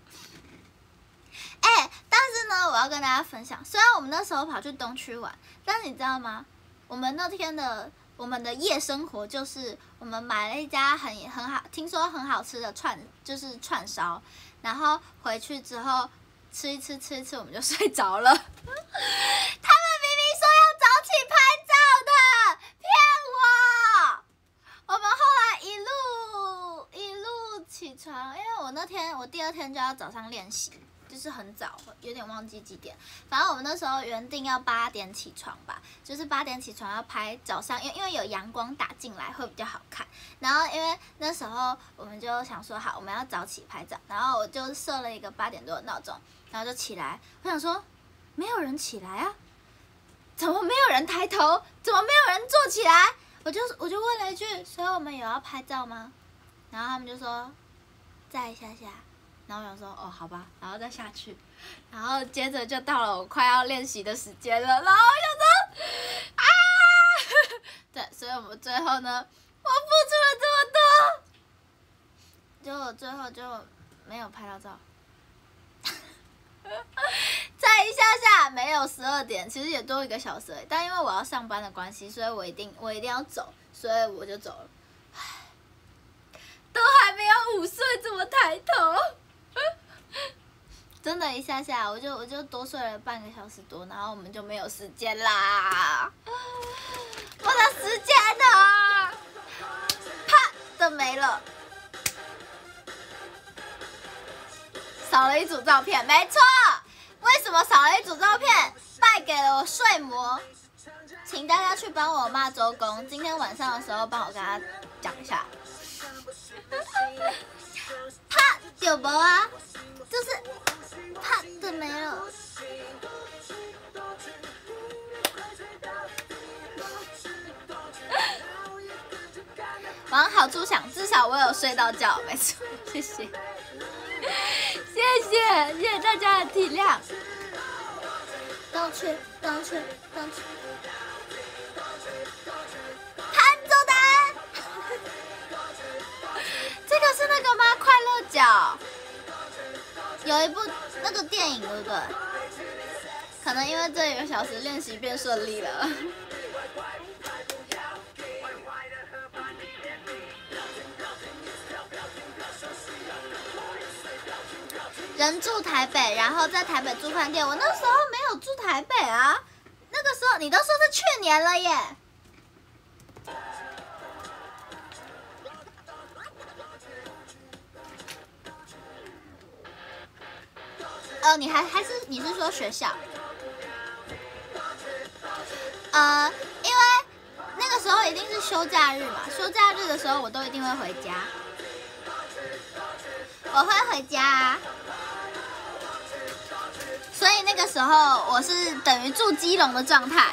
但是呢，我要跟大家分享，虽然我们那时候跑去东区玩，但是你知道吗？我们的夜生活就是我们买了一家很好，听说很好吃的串烧，然后回去之后吃一吃，我们就睡着了。他们明明说要早起拍照的，骗我！我们后来一路起床，因为我第二天就要早上练习。就是很早，有点忘记几点。反正我们那时候原定要8点起床吧，就是8点起床要拍早上，因为有阳光打进来会比较好看。然后因为那时候我们就想说好，我们要早起拍照，然后我就设了一个8点多的闹钟，然后就起来。我想说没有人起来啊，怎么没有人抬头？怎么没有人坐起来？我就问了一句，所以我们有要拍照吗？然后他们就说再一下下。然后我想说哦好吧，然后再下去，然后接着就到了我快要练习的时间了，然后我想说啊，对，所以我们最后呢，我付出了这么多，结果最后就没有拍到照。再一下下没有12点，其实也多1个小时而已，但因为我要上班的关系，所以我一定要走，所以我就走了。都还没有5岁，怎么抬头？真的，一下下我就多睡了半个小时多，然后我们就没有时间啦。我的时间呢？啪的没了，少了一组照片。没错，为什么少了一组照片？败给了我睡魔。请大家去帮我骂周公，今天晚上的时候帮我跟他讲一下。啪有没啊？就是啪的没了。往好处想，至少我有睡到觉，没错，谢谢，谢谢大家的体谅。don't去，潘周丹，这个是那个吗？快乐角有一部那个电影，对不对？可能因为这1个小时练习变顺利了。人住台北，然后在台北住饭店。我那时候没有住台北啊，那个时候你都说是去年了耶。你是说学校？因为那个时候一定是休假日嘛，休假日的时候我都一定会回家，我会回家啊。 个时候我是等于住基隆的状态。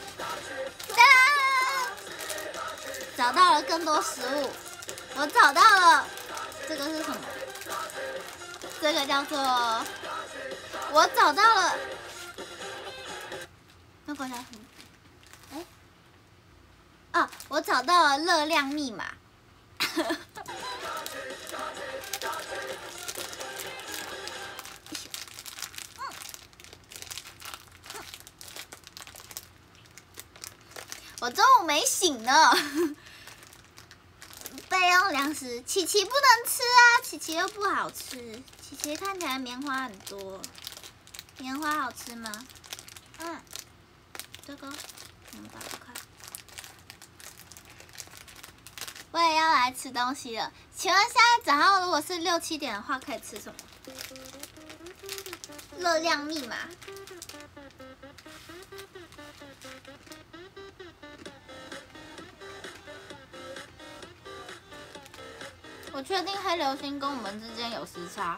找到了更多食物，我找到了这个是什么？这个叫做我找到了那个叫什么？哎，我找到了热量密码。我中午没醒呢。备用粮食，琪琪不能吃啊，琪琪又不好吃。琪琪看起来棉花很多，棉花好吃吗？这个我们打不开。我也要来吃东西了，请问现在早上如果是6、7点的话，可以吃什么？热量密码。我确定黑流星跟我们之间有时差。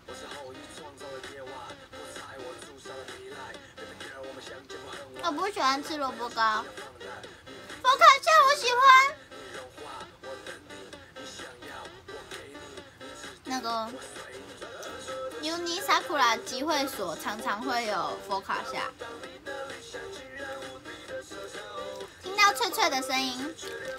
我不喜欢吃萝卜糕。佛卡夏我喜欢。那个 Uni Sakura 集会所常常会有佛卡夏。听到脆脆的声音。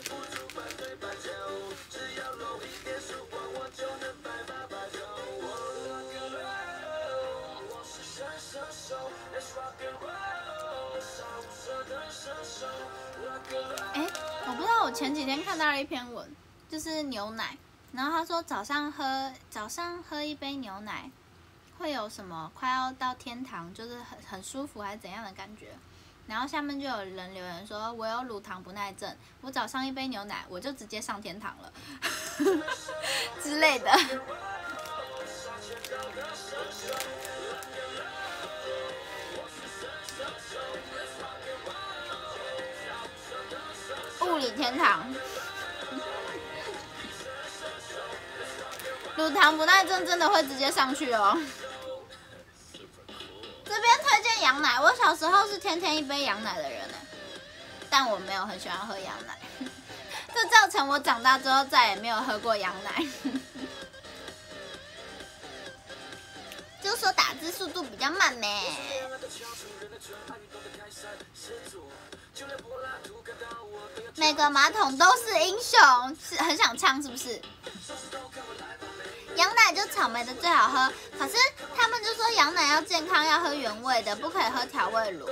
我不知道，我前几天看到了一篇文，就是牛奶，然后他说早上喝一杯牛奶，会有什么快要到天堂，就是很舒服还是怎样的感觉。然后下面就有人留言说，我有乳糖不耐症，我早上一杯牛奶我就直接上天堂了之类的。物理天堂，乳糖不耐症真的会直接上去哦。这边推荐羊奶，我小时候是天天一杯羊奶的人呢，但我没有很喜欢喝羊奶，这造成我长大之后再也没有喝过羊奶。就说打字速度比较慢咩。每个马桶都是英雄，是很想唱是不是？羊奶就草莓的最好喝，可是他们就说羊奶要健康，要喝原味的，不可以喝调味乳。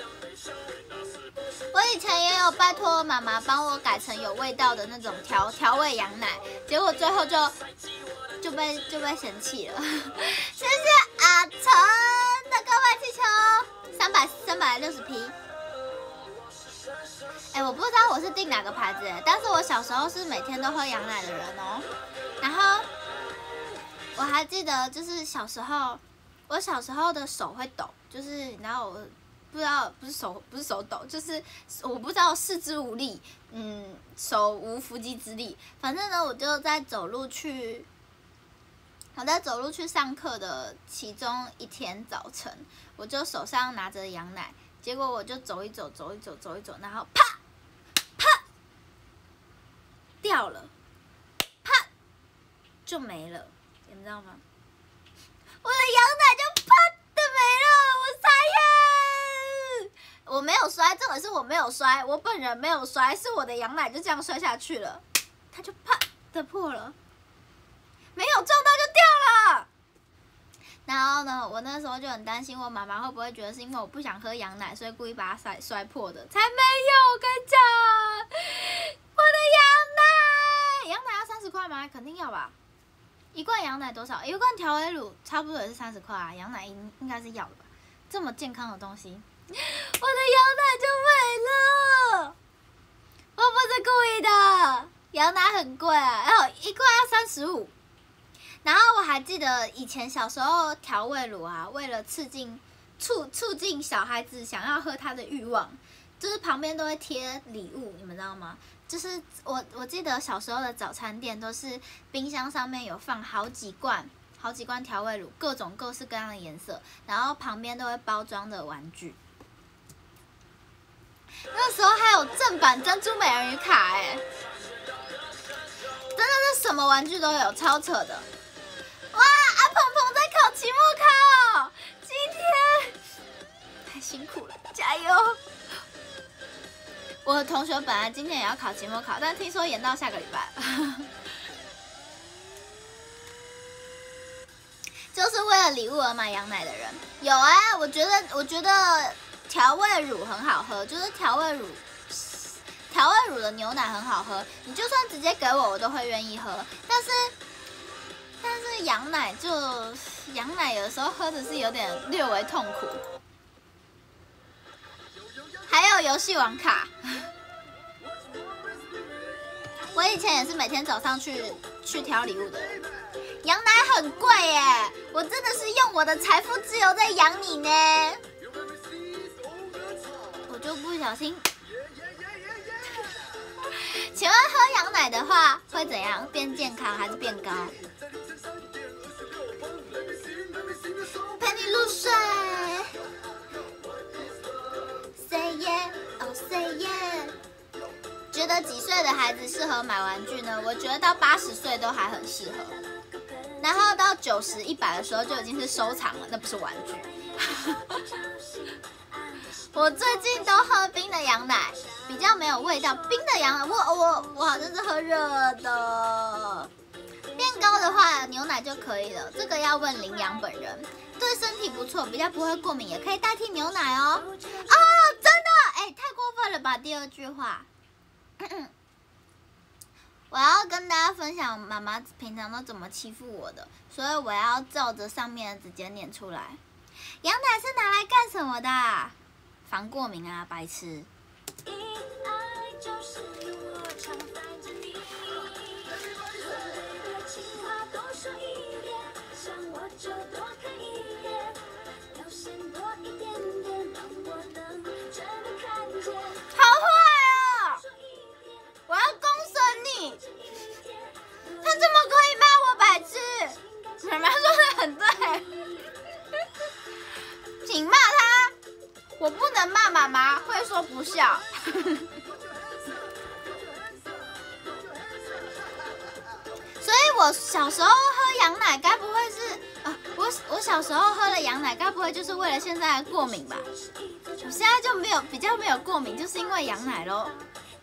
我以前也有拜托妈妈帮我改成有味道的那种调味羊奶，结果最后就被嫌弃了。谢谢阿成的购买气球，360P。我不知道我是订哪个牌子但是我小时候是每天都喝羊奶的人哦。然后我还记得，就是我小时候的手会抖，就是然后我不知道不是手抖，就是我不知道四肢无力，手无缚鸡之力。反正呢，我在走路去上课的其中一天早晨，我就手上拿着羊奶，结果我就走一走，然后啪掉了，啪就没了，你知道吗？我的羊奶就啪的没了，我傻眼！我没有摔，重点是我没有摔，我本人没有摔，是我的羊奶就这样摔下去了，它就啪的破了，没有撞到就掉了。然后呢，我那时候就很担心，我妈妈会不会觉得是因为我不想喝羊奶，所以故意把它摔破的？才没有！我跟你讲，我的羊奶要30块吗？肯定要吧。一罐羊奶多少？一罐调味乳差不多也是30块啊。羊奶应该是要的吧？这么健康的东西，我的羊奶就没了。我不是故意的，羊奶很贵一罐要35。然后我还记得以前小时候调味乳啊，为了促进小孩子想要喝它的欲望，就是旁边都会贴礼物，你们知道吗？就是我记得小时候的早餐店都是冰箱上面有放好几罐好几罐调味乳，各种各式各样的颜色，然后旁边都会包装的玩具。那时候还有正版珍珠美人鱼卡真的是什么玩具都有，超扯的。哇，阿鹏鹏在考期末考，今天太辛苦了，加油！我的同学本来今天也要考期末考，但听说延到下个礼拜。就是为了礼物而买羊奶的人有我觉得调味乳很好喝，就是调味乳的牛奶很好喝，你就算直接给我都会愿意喝。但是羊奶有的时候喝的是有点略微痛苦。还有游戏王卡，我以前也是每天早上去挑礼物的人。羊奶很贵耶，我真的是用我的财富自由在养你呢。我就不小心。请问喝羊奶的话会怎样？变健康还是变高？陪你入睡。Say yeah, oh say yeah。觉得几岁的孩子适合买玩具呢？我觉得到80岁都还很适合。然后到90、100的时候就已经是收藏了，那不是玩具。我最近都喝冰的羊奶，比较没有味道。冰的羊奶，我好像是喝热的。变高的话，牛奶就可以了。这个要问羚羊本人，对身体不错，比较不会过敏，也可以代替牛奶哦。哦，真的，太过分了吧？第二句话。我要跟大家分享妈妈平常都怎么欺负我的，所以我要照着上面的直接念出来。羊奶是拿来干什么的？防过敏啊，白痴。好坏哦！我要公审你！他怎么可以骂我白痴？妈妈说的很对，请骂他。我不能骂妈妈，会说不孝。所以我小时候喝羊奶，该不会是我小时候喝的羊奶，该不会就是为了现在的过敏吧？我现在就比较没有过敏，就是因为羊奶咯。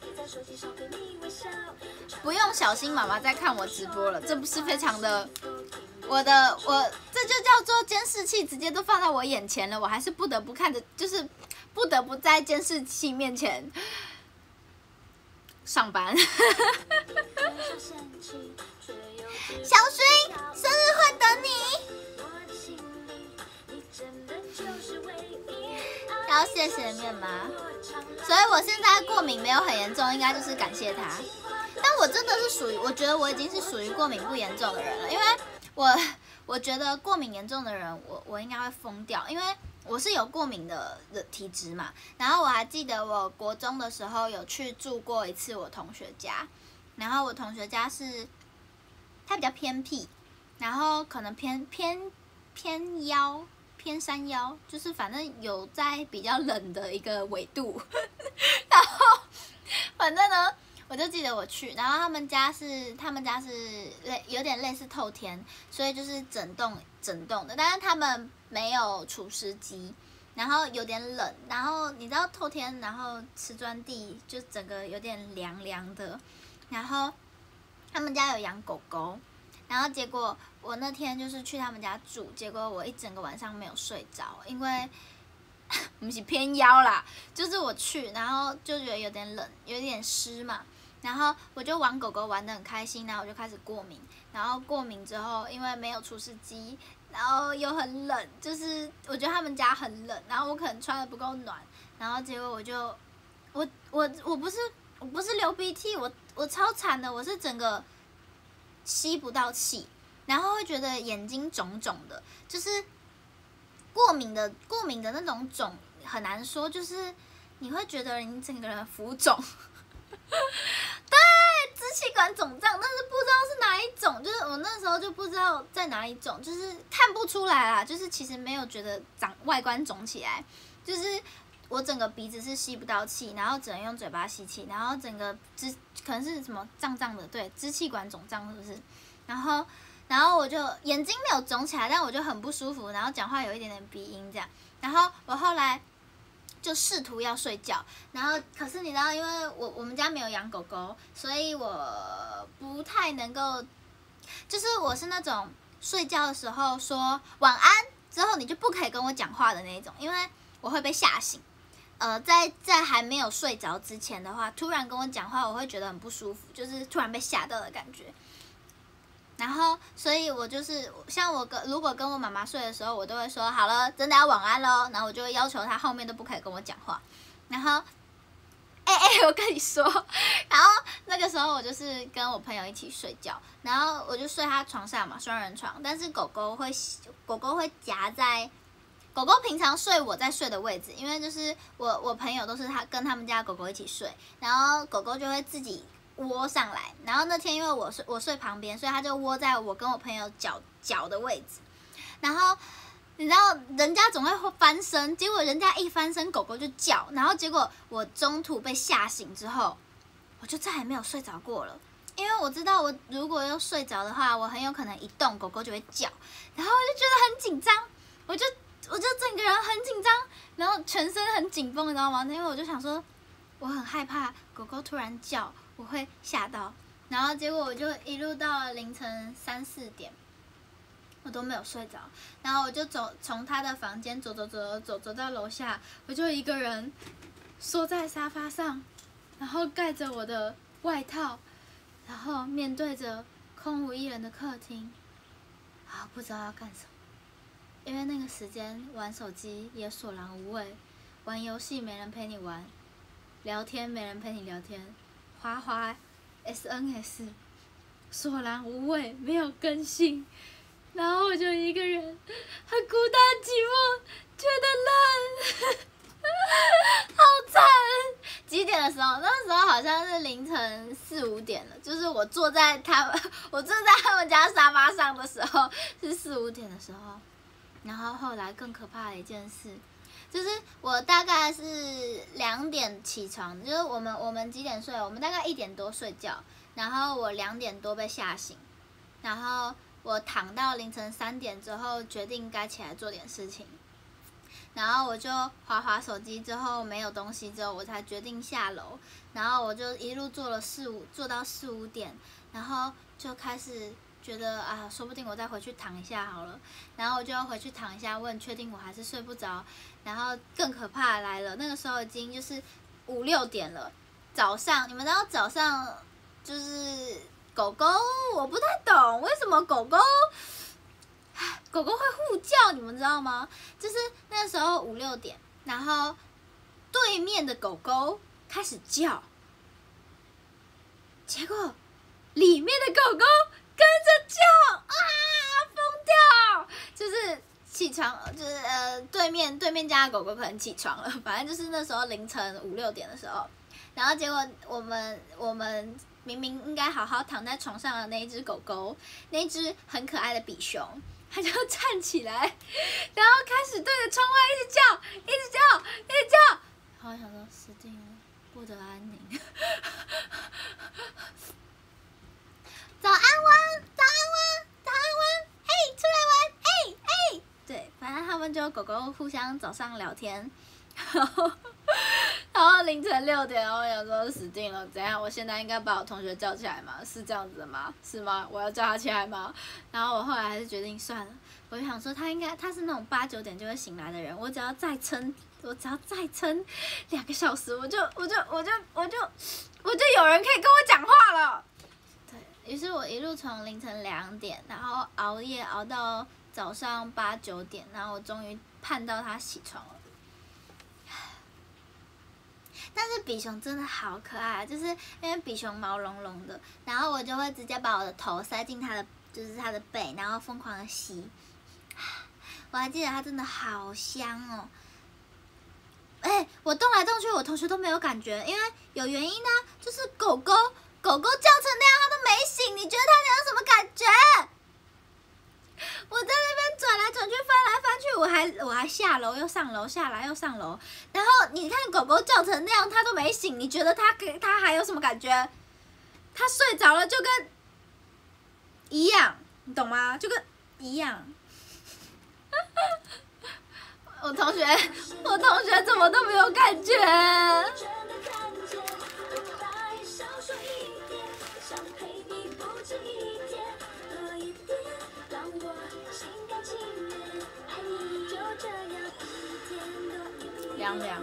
不用小心，妈妈在看我直播了，这不是非常的，这就叫做监视器直接都放在我眼前了，我还是不得不看着，就是不得不在监视器面前上班。小薰，生日会等你。要谢谢面妈，所以我现在过敏没有很严重，应该就是感谢他。但我真的是属于，我觉得我已经是属于过敏不严重的人了，因为我觉得过敏严重的人，我应该会疯掉，因为我是有过敏的体质嘛。然后我还记得我国中的时候有去住过一次我同学家，然后我同学家是他比较偏僻，然后可能偏山腰，就是反正有在比较冷的一个纬度。然后反正呢，我就记得我去，然后他们家是有点类似透天，所以就是整栋的，但是他们没有除湿机，然后有点冷，然后你知道透天，然后瓷砖地就整个有点凉凉的，然后他们家有养狗狗。然后结果我那天就是去他们家住，结果我一整个晚上没有睡着，因为不是偏腰啦，就是我去，然后就觉得有点冷，有点湿嘛，然后我就玩狗狗玩得很开心，然后我就开始过敏，然后过敏之后因为没有除湿机，然后又很冷，就是我觉得他们家很冷，然后我可能穿得不够暖，然后结果我不是流鼻涕，我超惨的，我是整个吸不到气，然后会觉得眼睛肿肿的，就是过敏的那种肿很难说，就是你会觉得你整个人浮肿。对，之气管肿胀，但是不知道是哪一种，就是我那时候就不知道在哪一种，就是看不出来啦，就是其实没有觉得外观肿起来，就是我整个鼻子是吸不到气，然后只能用嘴巴吸气，然后整个可能是什么胀胀的，对，支气管肿胀是不是？然后我就眼睛没有肿起来，但我就很不舒服，然后讲话有一点点鼻音这样，然后我后来就试图要睡觉，然后可是你知道，因为我们家没有养狗狗，所以我不太能够，就是我是那种睡觉的时候说晚安之后你就不可以跟我讲话的那种，因为我会被吓醒。在还没有睡着之前的话，突然跟我讲话，我会觉得很不舒服，就是突然被吓到的感觉。然后，所以我就是像如果跟我妈妈睡的时候，我都会说好了，真的要晚安咯。然后我就会要求她后面都不可以跟我讲话。然后，我跟你说，然后那个时候我就是跟我朋友一起睡觉，然后我就睡他床上嘛，双人床。但是狗狗会夹在，狗狗平常睡我在睡的位置，因为就是我朋友都是跟他们家的狗狗一起睡，然后狗狗就会自己窝上来，然后那天因为我睡旁边，所以他就窝在我跟我朋友脚的位置。然后你知道人家总会翻身，结果人家一翻身，狗狗就叫，然后结果我中途被吓醒之后，我就再也没有睡着过了。因为我知道我如果又睡着的话，我很有可能一动狗狗就会叫，然后我就觉得很紧张，我就整个人很紧张，然后全身很紧绷，你知道吗？因为我就想说，我很害怕狗狗突然叫，我会吓到。然后结果我就一路到了凌晨3、4点，我都没有睡着。然后我就从他的房间走到楼下，我就一个人缩在沙发上，然后盖着我的外套，然后面对着空无一人的客厅，啊，不知道要干什么。因为那个时间玩手机也索然无味，玩游戏没人陪你玩，聊天没人陪你聊天，滑 SNS， 索然无味，没有更新，然后我就一个人，很孤单寂寞，觉得冷，好惨。几点的时候？那时候好像是凌晨4、5点了，就是我坐在他们家沙发上的时候，是4、5点的时候。然后后来更可怕的一件事，就是我大概是2点起床，就是我们几点睡？我们大概1点多睡觉，然后我2点多被吓醒，然后我躺到凌晨3点之后，决定该起来做点事情，然后我就滑手机，之后没有东西之后，我才决定下楼，然后我就一路做到4、5点，然后就开始觉得啊，说不定我再回去躺一下好了，然后我就要回去躺一下，我很确定我还是睡不着，然后更可怕的来了，那个时候已经就是5、6点了，早上，你们知道早上就是狗狗，我不太懂为什么狗狗会互叫，你们知道吗？就是那个时候5、6点，然后对面的狗狗开始叫，结果里面的狗狗跟着叫啊，疯掉！就是起床，就是对面家的狗狗可能起床了，反正就是那时候凌晨5、6点的时候，然后结果我们明明应该好好躺在床上的那一只狗狗，那一只很可爱的比熊，它就站起来，然后开始对着窗外一直叫，然后我想说死定了，不得安宁。早安汪，嘿，出来玩，嘿，对，反正他们就狗狗互相早上聊天，然后凌晨6点，然后我想说死定了，怎样？我现在应该把我同学叫起来吗？是这样子的吗？是吗？我要叫他起来吗？然后我后来还是决定算了，我就想说他是那种8、9点就会醒来的人，我只要再撑2个小时，我就有人可以跟我讲话了。对，于是我一路从凌晨2点，然后熬夜熬到早上8、9点，然后我终于盼到他起床了。但是比熊真的好可爱，就是因为比熊毛茸茸的，然后我就会直接把我的头塞进它的背，然后疯狂的吸。我还记得它真的好香哦。我动来动去，我同学都没有感觉，因为有原因呢，就是狗狗狗狗叫成那样，它都没醒，你觉得它能有什么感觉？我在那边转来转去，翻来翻去，我还下楼又上楼，下来又上楼。然后你看狗狗叫成那样，它都没醒，你觉得它还有什么感觉？它睡着了就跟一样，你懂吗？就跟一样。我同学怎么都没有感觉？凉凉。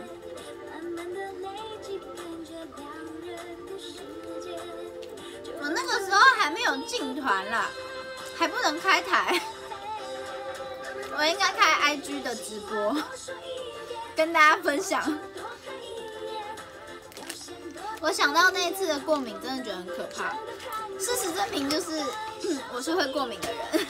我那个时候还没有进团啦，还不能开台。我应该开 IG 的直播，跟大家分享。我想到那一次的过敏，真的觉得很可怕。事实证明，就是我是会过敏的人。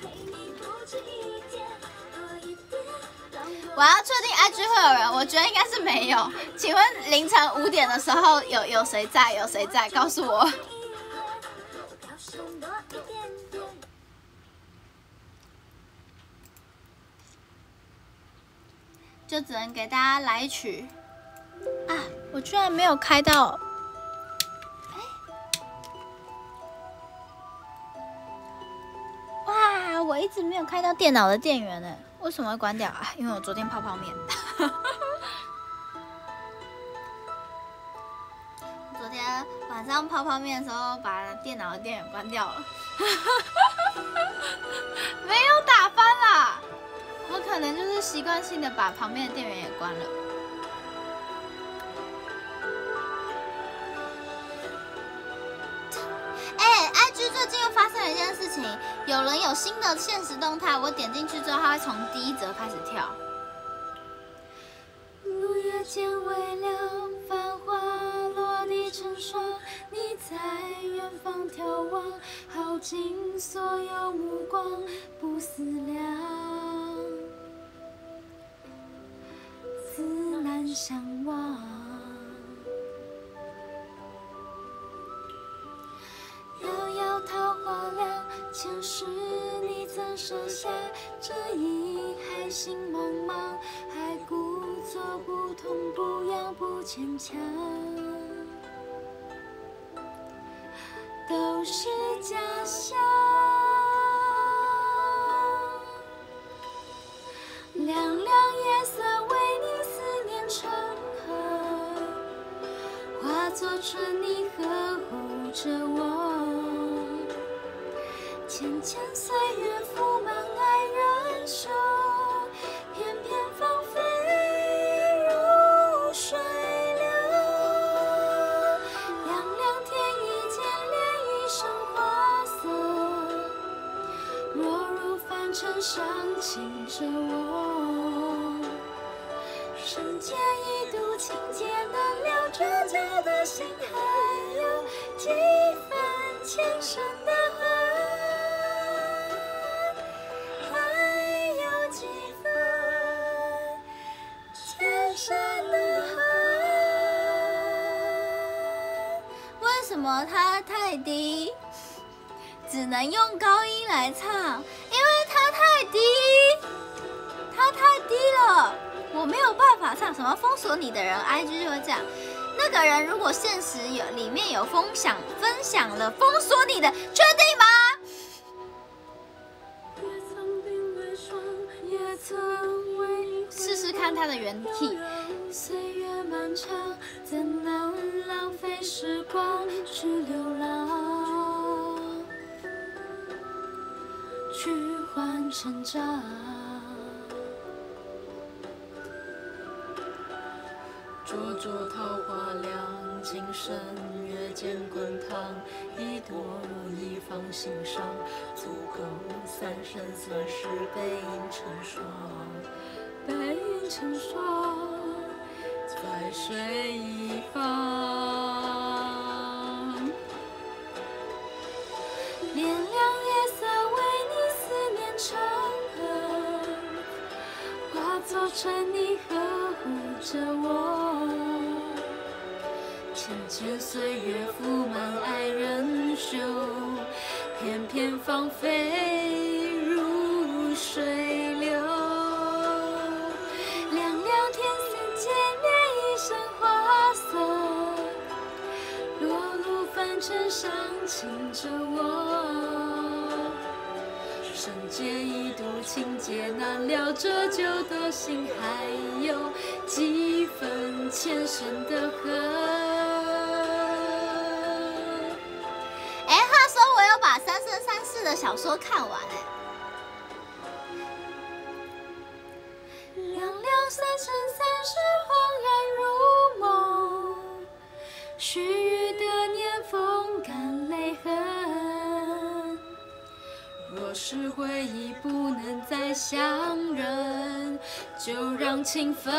我要确定 IG 会有人，我觉得应该是没有。请问凌晨5点的时候有谁在？有谁在？告诉我。就只能给大家来一曲啊！我居然没有开到，哇！我一直没有开到电脑的电源呢，为什么会关掉啊？因为我昨天泡泡面。昨天晚上泡泡面的时候，把电脑的电源关掉了，没有打翻啦。我可能就是习惯性的把旁边的电源也关了。IG 最近又发生了一件事情，有人有新的限时动态，我点进去之后，它会从第一则开始跳。路夜间微凉，繁花落地成霜，你在远方眺望，耗尽所有目光，不思量。自难相忘，遥遥桃花凉，前世你曾设下这一海心茫茫，还故作不痛不痒不牵强，都是假象。凉凉夜色为你思念成河，化作春泥呵护着我。浅浅岁月覆满爱人手，片片芳菲如水流。凉凉天意间涟漪生花色，若如凡尘伤情着我。世间一度情劫难了，折角的心还有几分前生的恨，还有几分前生的恨。为什么它太低？只能用高音来唱，因为它太低，它太低了。我没有办法唱什么封锁你的人 ，IG 就会这样。那个人如果现实里面有分享了封锁你的，确定吗？试试看他的原 key。岁月漫长，怎能浪费时光去流浪，去换成长。灼灼桃花凉，情深月间滚烫，一朵一放心上，足够三生三世背影成双，背影成双，在水一方。凉凉夜色为你思念成河，化作春泥呵护着我。浅浅浅岁月覆满爱人袖，片片芳菲如水流。凉凉天色渐灭一身花色，落入凡尘上轻着我。圣洁一度情节难了，这旧的心还有几分前生的恨。话说我有把《三生三世》的小说看完凉凉三生三世，恍然如梦，须臾的年风干泪痕。若是回忆不能再相认，就让情分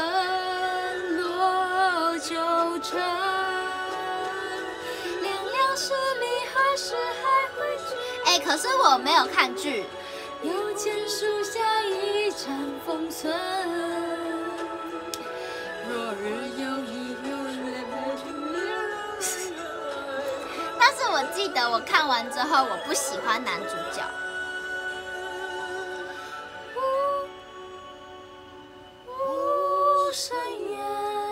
落九成。凉凉十里何时还会聚？可是我没有看剧。又见树下一盏封存，若日有意但是我记得我看完之后，我不喜欢男主角。深渊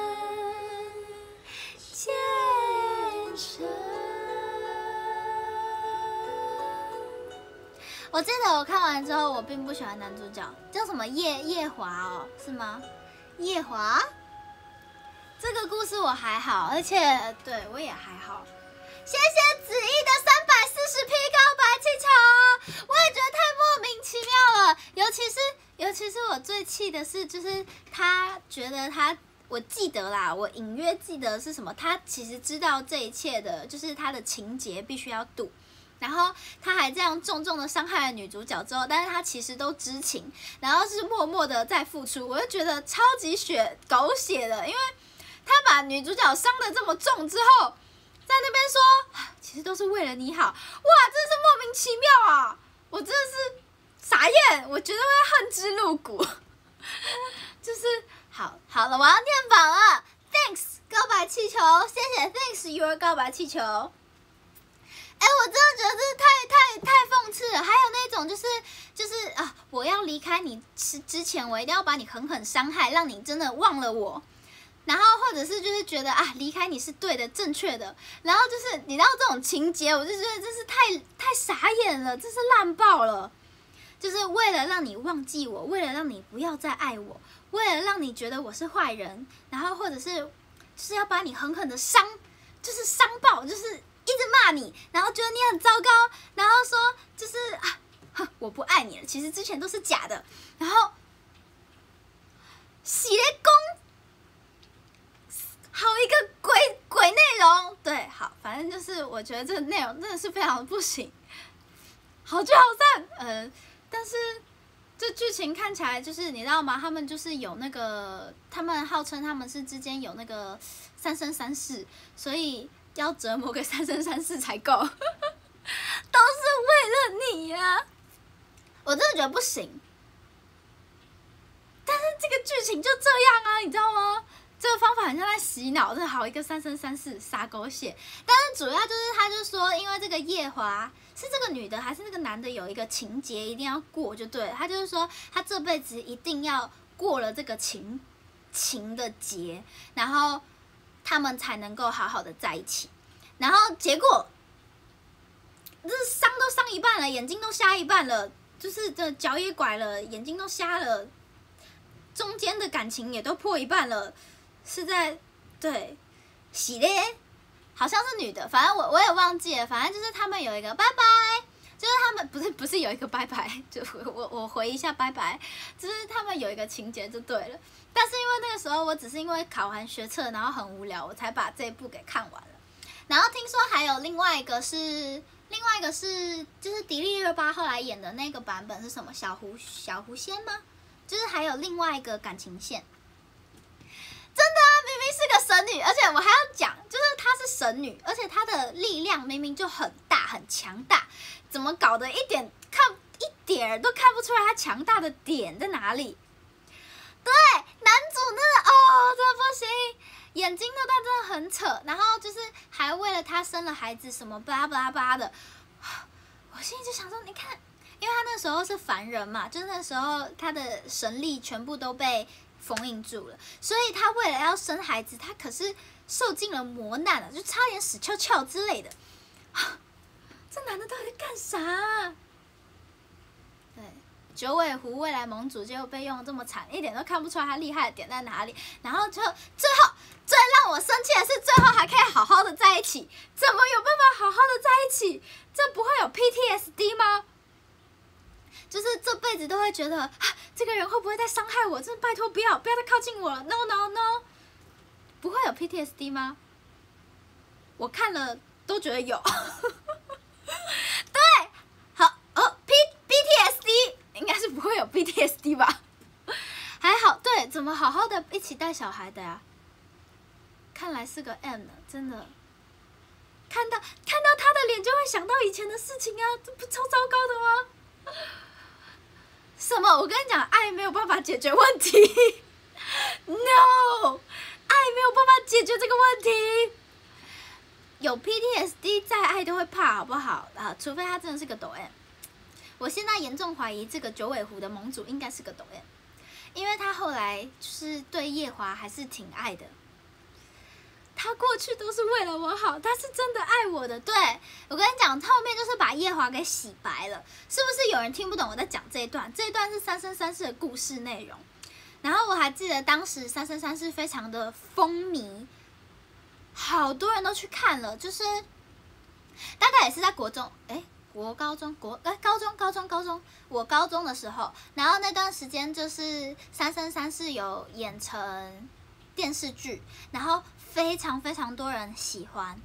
渐深。我记得我看完之后，我并不喜欢男主角，叫什么夜华哦，是吗？夜华这个故事我还好，而且对我也还好。谢谢子毅的340P 告白气球，我也觉得太莫名其妙了，尤其是我最气的是，就是他觉得我记得啦，我隐约记得是什么，他其实知道这一切的，就是他的情节必须要赌，然后他还这样重重的伤害了女主角之后，但是他其实都知情，然后是默默的在付出，我就觉得超级狗血的，因为他把女主角伤得这么重之后，在那边说其实都是为了你好，哇，真是莫名其妙啊！我真的是傻眼，我觉得会恨之入骨。就是好了，我要念榜了。Thanks 告白气球，谢谢 Thanks your 告白气球。我真的觉得这是太讽刺了。还有那种就是啊，我要离开你之前，我一定要把你狠狠伤害，让你真的忘了我。然后或者是就是觉得啊，离开你是对的、正确的。然后就是你知道这种情节，我就觉得这是太傻眼了，这是烂爆了。就是为了让你忘记我，为了让你不要再爱我，为了让你觉得我是坏人，然后或者是就是要把你狠狠的就是伤爆，就是一直骂你，然后觉得你很糟糕，然后说就是我不爱你了，其实之前都是假的，然后洗了功，好一个鬼内容，对，好，反正就是我觉得这个内容真的是非常的不行，好聚好散，但是这剧情看起来就是你知道吗？他们就是有那个，他们号称他们是之间有那个三生三世，所以要折磨个三生三世才够，都是为了你呀！我真的觉得不行。但是这个剧情就这样啊，你知道吗？这个方法很像在洗脑，这好一个三生三世撒狗血。但是主要就是他就说，因为这个夜华是这个女的还是那个男的有一个情节一定要过就对了，他就是说他这辈子一定要过了这个情的劫，然后他们才能够好好的在一起。然后结果这伤都伤一半了，眼睛都瞎一半了，就是这脚也拐了，眼睛都瞎了，中间的感情也都破一半了，是在对喜嘞，好像是女的，反正我也忘记了，反正就是他们有一个拜拜，就是他们不是有一个拜拜，就我回一下拜拜，就是他们有一个情节就对了。但是因为那个时候我只是因为考完学测，然后很无聊，我才把这一部给看完了。然后听说还有另外一个是就是迪丽热巴后来演的那个版本是什么？小狐仙吗？就是还有另外一个感情线。真的啊，明明是个神女，而且我还要讲，就是她是神女，而且她的力量明明就很大很强大，怎么搞得一点都看不出来她强大的点在哪里？对，男主真的真的不行。 眼睛那段真的很扯，然后就是还为了他生了孩子什么巴拉巴拉巴拉的，我心里就想说，你看，因为他那时候是凡人嘛，就是那时候他的神力全部都被封印住了，所以他为了要生孩子，他可是受尽了磨难了，就差点死翘翘之类的。这男的到底在干啥啊？对，九尾狐未来盟主结果被用得这么惨，一点都看不出来他厉害的点在哪里。然后就最后最让我生气的是，最后还可以好好的在一起，怎么有办法好好的在一起？这不会有 PTSD 吗？就是这辈子都会觉得啊，这个人会不会再伤害我？真的拜托不要再靠近我了 ！No No No， 不会有 PTSD 吗？我看了都觉得有。对，好，PTSD 应该是不会有 PTSD 吧？还好，对，怎么好好的一起带小孩的呀？看来是个 M 呢，真的。看到他的脸就会想到以前的事情啊，这不超糟糕的吗？什么？我跟你讲，爱没有办法解决问题。No， 爱没有办法解决这个问题。有 PTSD 再爱都会怕，好不好？除非他真的是个抖 M。我现在严重怀疑这个九尾狐的盟主应该是个抖 M， 因为他后来就是对夜华还是挺爱的。他过去都是为了我好，他是真的爱我的。对，我跟你讲，后面就是把夜华给洗白了，是不是有人听不懂我在讲这一段？这一段是三生三世的故事内容。然后我还记得当时三生三世非常的风靡，好多人都去看了，就是大概也是在国中，我高中的时候，然后那段时间就是三生三世有演成电视剧，然后非常非常多人喜欢。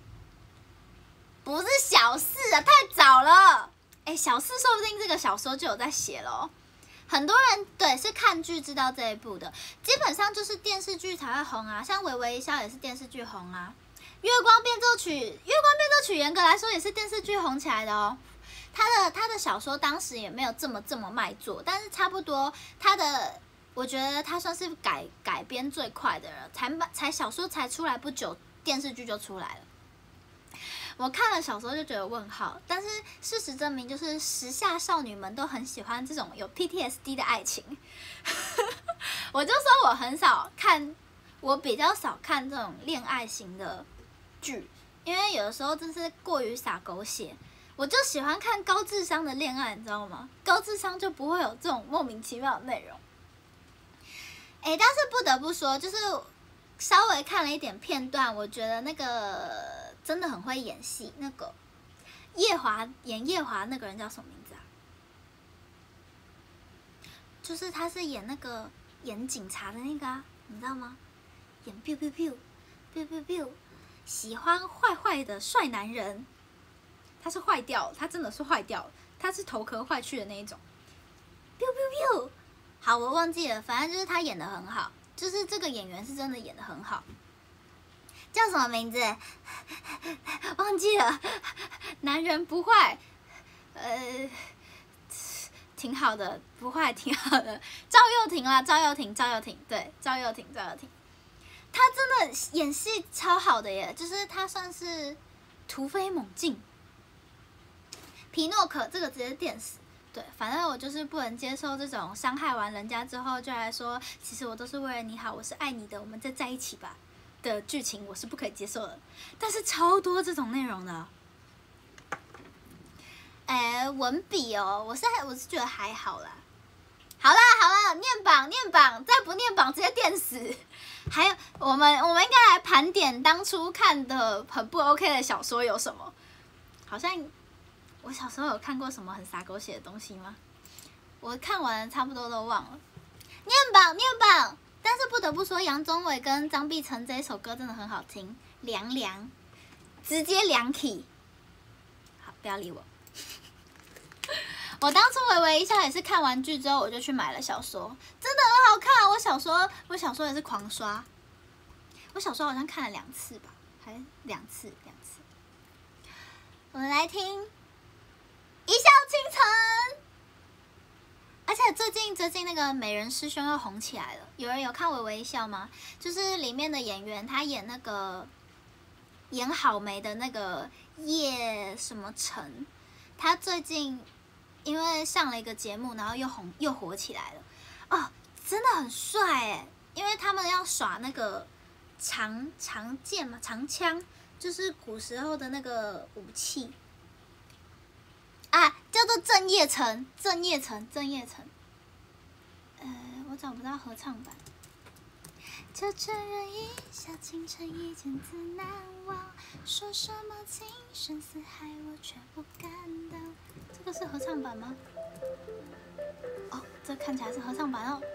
不是小四啊，太早了。小四说不定这个小说就有在写了哦。很多人对是看剧知道这一部的，基本上就是电视剧才会红啊，像《微微一笑》也是电视剧红啊，《月光变奏曲》严格来说也是电视剧红起来的哦。他的小说当时也没有这么卖座，但是差不多我觉得他算是改编最快的人，才小说才出来不久，电视剧就出来了。我看了小说就觉得问号，但是事实证明，就是时下少女们都很喜欢这种有 PTSD 的爱情。我就说我比较少看这种恋爱型的剧，因为有的时候真是过于洒狗血。我就喜欢看高智商的恋爱，你知道吗？高智商就不会有这种莫名其妙的内容。但是不得不说，就是稍微看了一点片段，我觉得那个真的很会演戏。那个演夜华那个人叫什么名字啊？就是他是演警察的那个啊，你知道吗？演 biu biu biu biu biu biu， 喜欢坏坏的帅男人。他是坏掉了，他真的是坏掉了，他是头壳坏去的那一种。biu biu biu， 好，我忘记了，反正就是他演得很好，就是这个演员是真的演得很好。叫什么名字？忘记了。男人不坏，挺好的，不坏，挺好的。赵又廷啦，赵又廷，对，赵又廷。他真的演戏超好的耶，就是他算是突飞猛进。皮诺可这个直接电死。对，反正我就是不能接受这种伤害完人家之后就来说，其实我都是为了你好，我是爱你的，我们再在一起吧的剧情，我是不可以接受的。但是超多这种内容的，文笔哦，我是觉得还好啦。好啦，念榜，再不念榜直接电死。还有，我们应该来盘点当初看的很不 OK 的小说有什么？好像我小时候有看过什么很洒狗血的东西吗？我看完了差不多都忘了。念榜，但是不得不说，杨宗纬跟张碧晨这一首歌真的很好听，凉凉，直接凉起。好，不要理我。我当初微微一笑也是看完剧之后，我就去买了小说，真的很好看。我小说也是狂刷，我小说好像看了2次吧，还2次。我们来听《一笑倾城》。 而且最近那个美人师兄又红起来了，有人有看《微微一笑》吗？就是里面的演员，他演那个演好梅的那个叶什么晨，他最近因为上了一个节目，然后又火起来了，哦，真的很帅哎！因为他们要耍那个长剑嘛，长枪，就是古时候的那个武器。啊，叫做郑业成。我找不到合唱版。就承认一笑倾城，一见自难忘。说什么情深似海，我却不敢当。这个是合唱版吗？哦，这看起来是合唱版哦。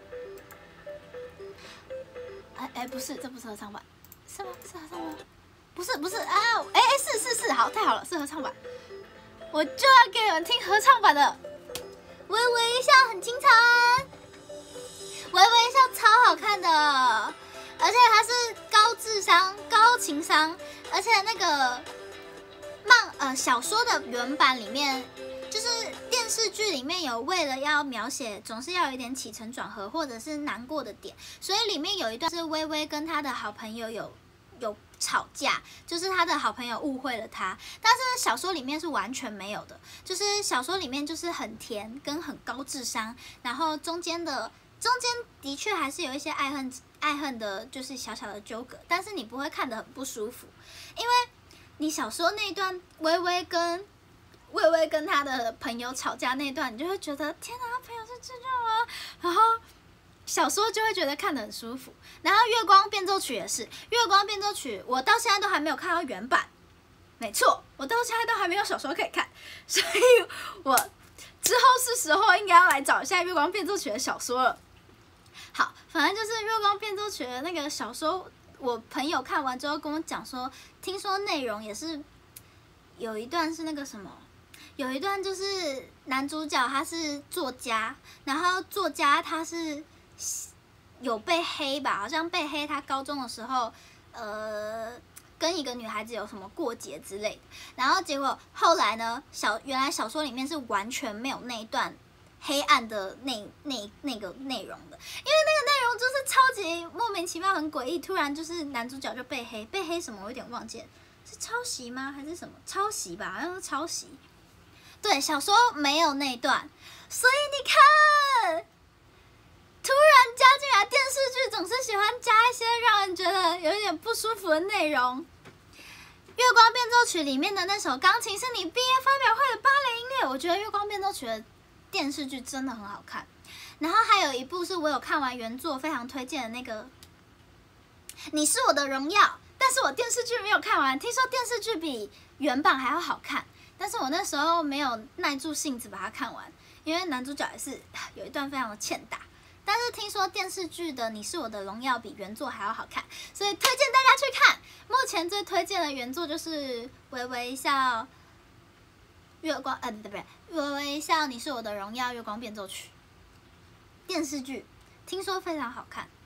不是，这不是合唱版，是吗？是合唱版？不是啊，是，好，太好了，是合唱版。我就要给你们听合唱版的《微微一笑很倾城》，《微微一笑》超好看的，而且它是高智商、高情商，而且那个小说的原版里面，就是电视剧里面有为了要描写，总是要有一点起承转合或者是难过的点，所以里面有一段是微微跟他的好朋友有吵架，就是他的好朋友误会了他，但是小说里面是完全没有的，就是小说里面就是很甜跟很高智商，然后中间的确还是有一些爱恨的，就是小小的纠葛，但是你不会看得很不舒服，因为你小说那一段微微跟他的朋友吵架那一段，你就会觉得天哪，他朋友是智障吗？然后小说就会觉得看得很舒服。然后《月光变奏曲》也是，《月光变奏曲》我到现在都还没有看到原版，没错，我到现在都还没有小说可以看，所以我之后是时候应该要来找一下《月光变奏曲》的小说了。好，反正就是《月光变奏曲》的那个小说，我朋友看完之后跟我讲说，听说内容也是有一段是那个什么。有一段就是男主角他是作家，然后作家他是有被黑吧，好像被黑他高中的时候，跟一个女孩子有什么过节之类的，然后结果后来呢，原来小说里面是完全没有那一段黑暗的那个内容的，因为那个内容就是超级莫名其妙很诡异，突然就是男主角就被黑什么我有点忘记了，是抄袭吗还是什么抄袭吧，好像是抄袭。对，小说没有那段，所以你看，突然加进来电视剧总是喜欢加一些让人觉得有一点不舒服的内容。《月光变奏曲》里面的那首钢琴是你毕业发表会的芭蕾音乐，我觉得《月光变奏曲》的电视剧真的很好看。然后还有一部是我有看完原作，非常推荐的那个《你是我的荣耀》，但是我电视剧没有看完，听说电视剧比原版还要好看。但是我那时候没有耐住性子把它看完，因为男主角也是有一段非常的欠打。但是听说电视剧的《你是我的荣耀》比原作还要好看，所以推荐大家去看。目前最推荐的原作就是《微微一笑月光》，不对，《微微一笑你是我的荣耀》月光变奏曲。电视剧听说非常好看。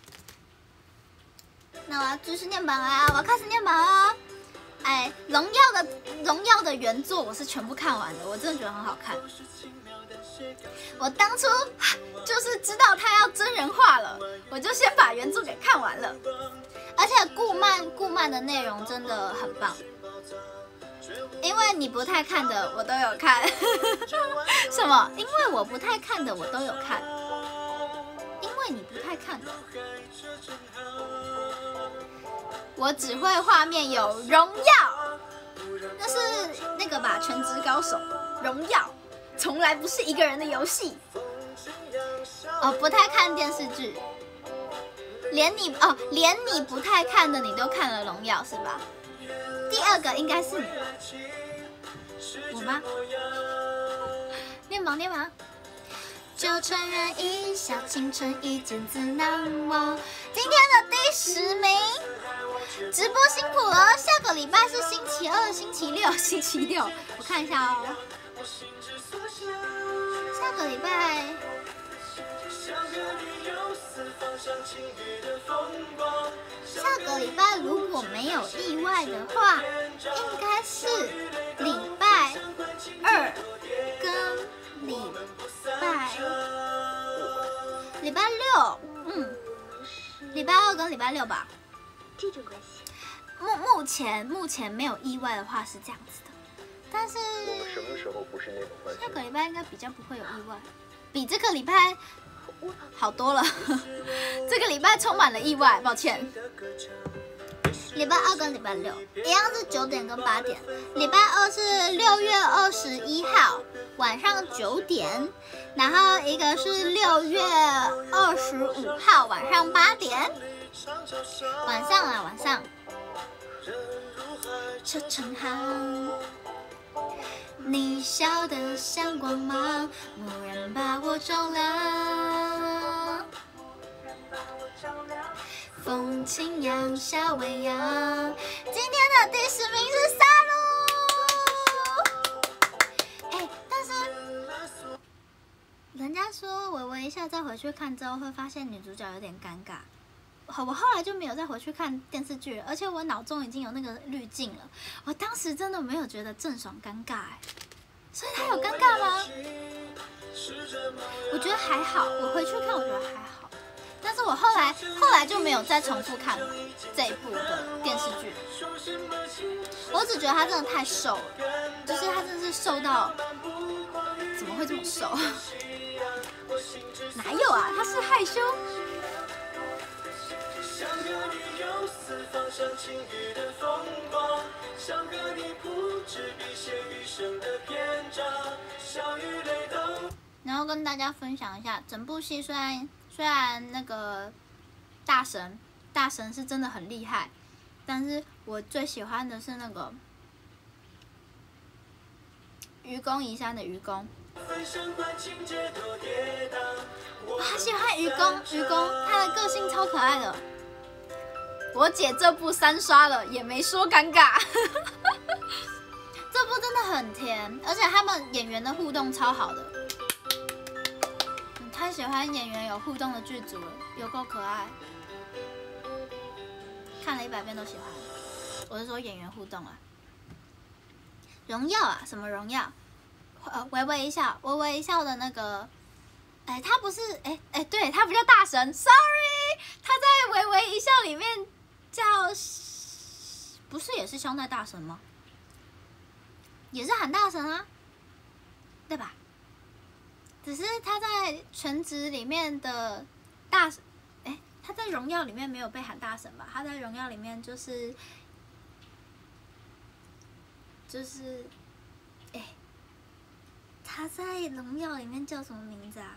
那我要继续念榜啦，我要开始念榜哦。荣耀的原作我是全部看完的，我真的觉得很好看。我当初就是知道他要真人化了，我就先把原作给看完了。而且顾漫的内容真的很棒，因为你不太看的我都有看。什么？因为我不太看的我都有看，因为你不太看的。我只会画面有荣耀，那是那个吧，全职高手。荣耀从来不是一个人的游戏。不太看电视剧，连你不太看的你都看了荣耀是吧？第二个应该是你，我吗？念榜。就承认一笑倾城，一见自难忘。今天的第10名，直播辛苦了。下个礼拜是星期2、星期6，我看一下哦。下个礼拜，如果没有意外的话，应该是礼拜2跟礼拜六，礼拜二跟礼拜六吧。 这种关系。 目前没有意外的话是这样子的，但是什么时候不是那种关系？ 下个礼拜应该比较不会有意外，比这个礼拜好多了。这个礼拜充满了意外，抱歉。礼拜二跟礼拜六一样是9点跟8点，礼拜二是6月21号晚上9点，然后一个是6月25号晚上8点，晚上。车程航，你笑得像光芒，蓦然把我照亮。风轻扬，夏未央。今天的第10名是萨鲁。但是人家说微微一下再回去看之后，会发现女主角有点尴尬。我后来就没有再回去看电视剧了，而且我脑中已经有那个滤镜了。我当时真的没有觉得郑爽尴尬所以她有尴尬吗？我觉得还好，我回去看我觉得还好，但是我后来就没有再重复看这一部的电视剧。我只觉得她真的太瘦了，就是她真的是瘦到怎么会这么瘦？哪有啊？她是害羞。想和你游四方像晴雨的风光，想和你谱纸笔写余生的篇章，笑与泪都。然后跟大家分享一下，整部戏虽然那个大神是真的很厉害，但是我最喜欢的是那个愚公移山的愚公。我好喜欢愚公，他的个性超可爱的。我姐这部3刷了，也没说尴尬。这部真的很甜，而且他们演员的互动超好的。太喜欢演员有互动的剧组了，有够可爱，看了100遍都喜欢。我是说演员互动啊。荣耀啊，什么荣耀？微微一笑，微微一笑的那个，他不是，对，他不叫大神 ，sorry， 他在微微一笑里面叫，不是也是香奈大神吗？也是喊大神啊，对吧？只是他在全职里面的大神，他在荣耀里面没有被喊大神吧？他在荣耀里面就是，他在荣耀里面叫什么名字啊？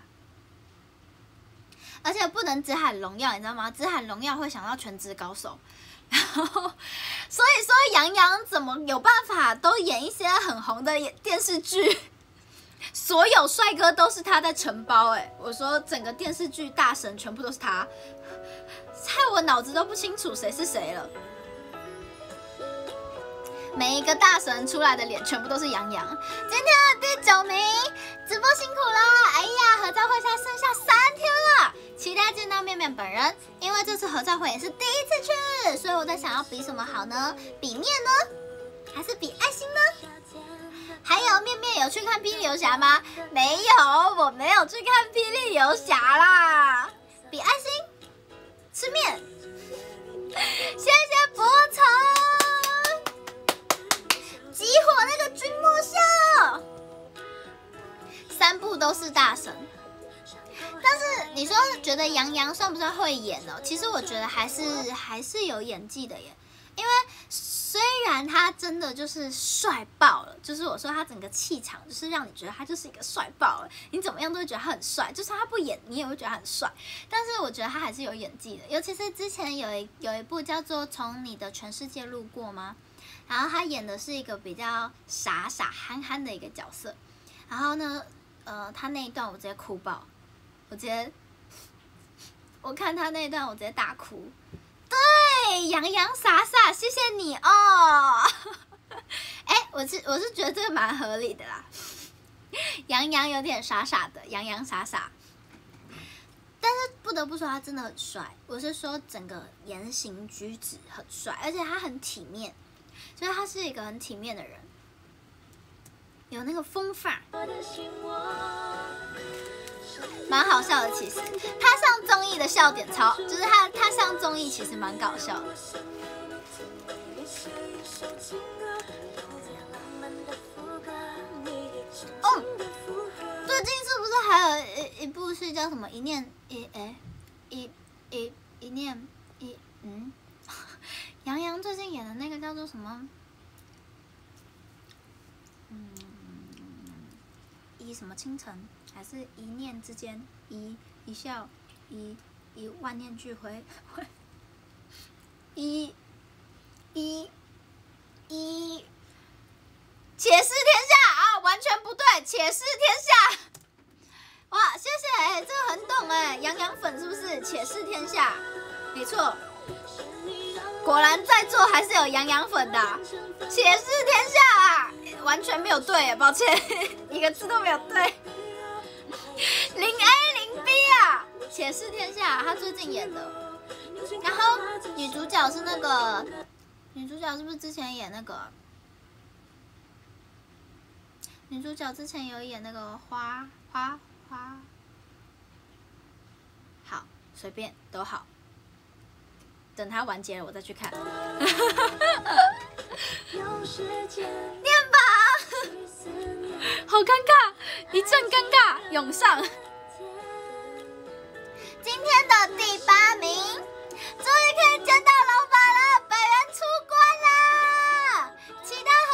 而且不能只喊荣耀，你知道吗？只喊荣耀会想到全职高手。然后，所以说杨洋怎么有办法都演一些很红的电视剧？所有帅哥都是他在承包，我说整个电视剧大神全部都是他，害我脑子都不清楚谁是谁了。每一个大神出来的脸全部都是杨洋。今天的第9名，直播辛苦了！哎呀，合照会才剩下3天了，期待见到面面本人。因为这次合照会也是第一次去，所以我在想要比什么好呢？比面呢，还是比爱心呢？还有面面有去看《霹雳游侠》吗？没有，我没有去看《霹雳游侠》啦。比爱心，吃面。谢谢博成。激活那个君莫笑，3部都是大神。但是你说觉得杨洋算不算会演呢？其实我觉得还是有演技的耶。因为虽然他真的就是帅爆了，就是我说他整个气场就是让你觉得他就是一个帅爆了，你怎么样都会觉得他很帅，就算他不演你也会觉得他很帅。但是我觉得他还是有演技的，尤其是之前有一部叫做《从你的全世界路过》吗？然后他演的是一个比较傻傻憨憨的一个角色，然后呢，他那一段我直接哭爆，我看他那一段我直接大哭。对，洋洋洒洒，谢谢你哦。我是觉得这个蛮合理的啦。洋洋有点傻傻的，洋洋洒洒。但是不得不说他真的很帅，我是说整个言行举止很帅，而且他很体面。所以他是一个很体面的人， 蛮好笑的。其实他上综艺的笑点超，就是他上综艺其实蛮搞笑的。哦，最近是不是还有一部是叫什么一念杨洋最近演的那个叫做什么？一什么倾城，还是一念之间，一笑，一万念俱灰，一且试天下啊，完全不对，且试天下。哇，谢谢，这个很懂杨洋粉是不是？且试天下，没错。果然在座还是有杨洋粉的，且试天下啊，完全没有对，抱歉，一个字都没有对。零 A 零 B 啊，且试天下，他最近演的。然后女主角是那个，女主角是不是之前演那个？女主角之前有演那个花，好，随便都好。等它完结了，我再去看。念吧，好尴尬，一阵尴尬涌上。今天的第8名，终于可以见到老板了，北原出关啦！期待合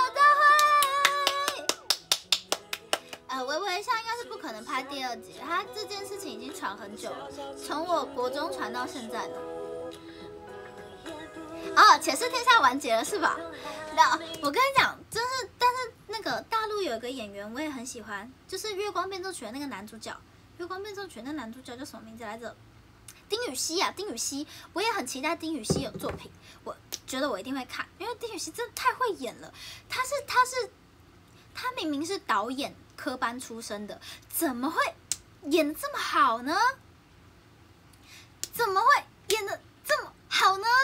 作会。微微笑应该是不可能拍第2集，他这件事情已经传很久了，从我国中传到现在了。哦，且试天下完结了是吧？那我跟你讲，但是那个大陆有一个演员我也很喜欢，就是《月光变奏曲》的那个男主角。《月光变奏曲》那男主角叫什么名字来着？丁禹兮啊，丁禹兮，我也很期待丁禹兮有作品，我觉得我一定会看，因为丁禹兮真的太会演了。他明明是导演科班出身的，怎么会演得这么好呢？怎么会演得这么好呢？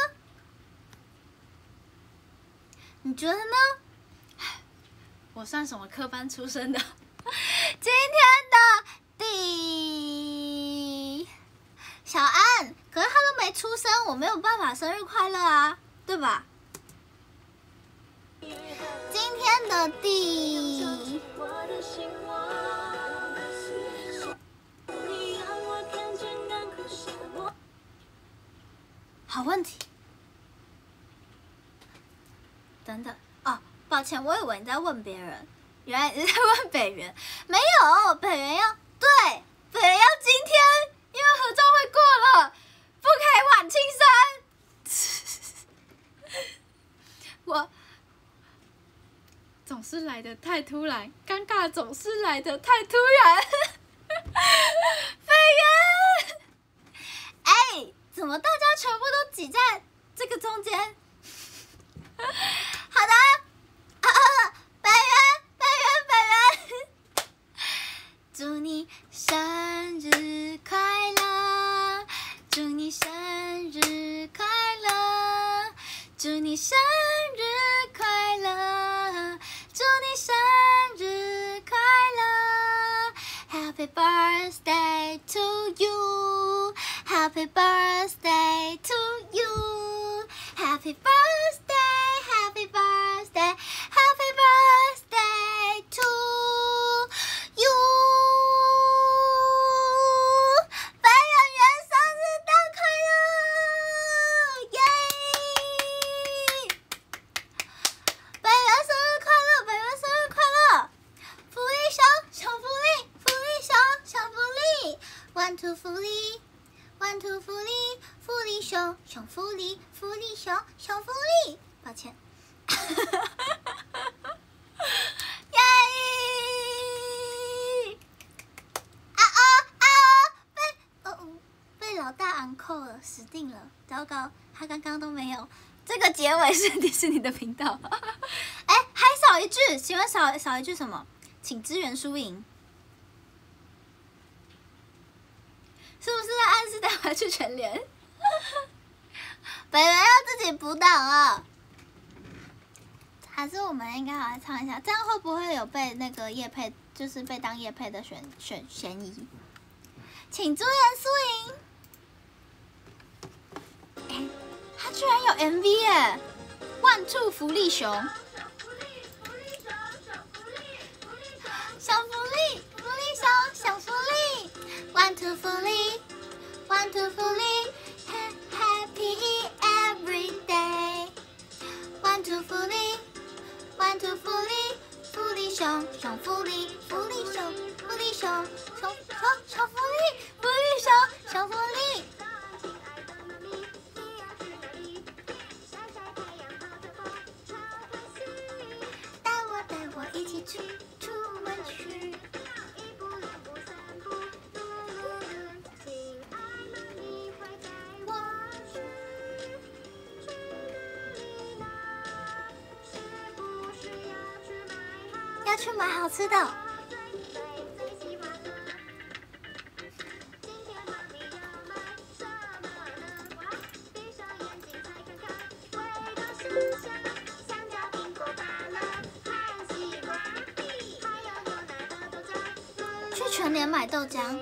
你觉得呢？我算什么科班出身的？今天的小安，可是他都没出生，我没有办法生日快乐啊，对吧？今天的好问题。等等哦，抱歉，我以为你在问别人，原来你在问北原。没有，北原要对，北原要今天，因为合照会过了，不可以晚庆生。我总是来得太突然，尴尬总是来得太突然。北原，哎，怎么大家全部都挤在这个中间？好的，北原，祝你生日快乐，祝你生日快乐，祝你生日快乐，祝你生日快乐 ，Happy birthday to you, Happy birthday to you, Happy birthday.Happy birthday, happy birthday to you！ 北原生日大快乐，耶！北原生日快乐，北原生日快乐！福利熊，小福利，福利熊，小福利 ，one two 福利 ，one two 福利，福利熊，熊福利，福利熊，熊福利。抱歉。耶！被老大昂扣了，死定了！糟糕，他刚刚都没有。这个结尾是迪士尼的频道。哎，还少一句，请问少一句什么？请支援输赢。是不是在暗示待会去全联？北原要自己补档了。还是我们应该好好唱一下，这样会不会有被那个业配，就是被当业配的嫌疑？ 请注意输赢。他居然有 MV 耶！One Two 福利熊，小福利，福利熊，小福利，One Two 福利，One Two 福利 ，Happy every day。One Two 福利，One Two 福利，福利熊，熊福利，福利熊，福利熊，小福利，福利熊，小福利。带我一起出门去。要去买好吃的。去全联买豆浆。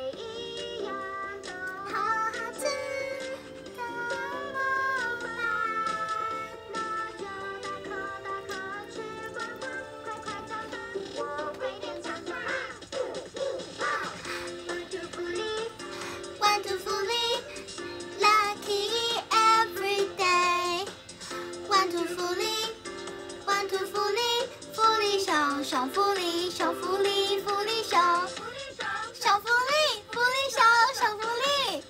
小福利，小福利，福利熊，小福利，福利熊，小福利。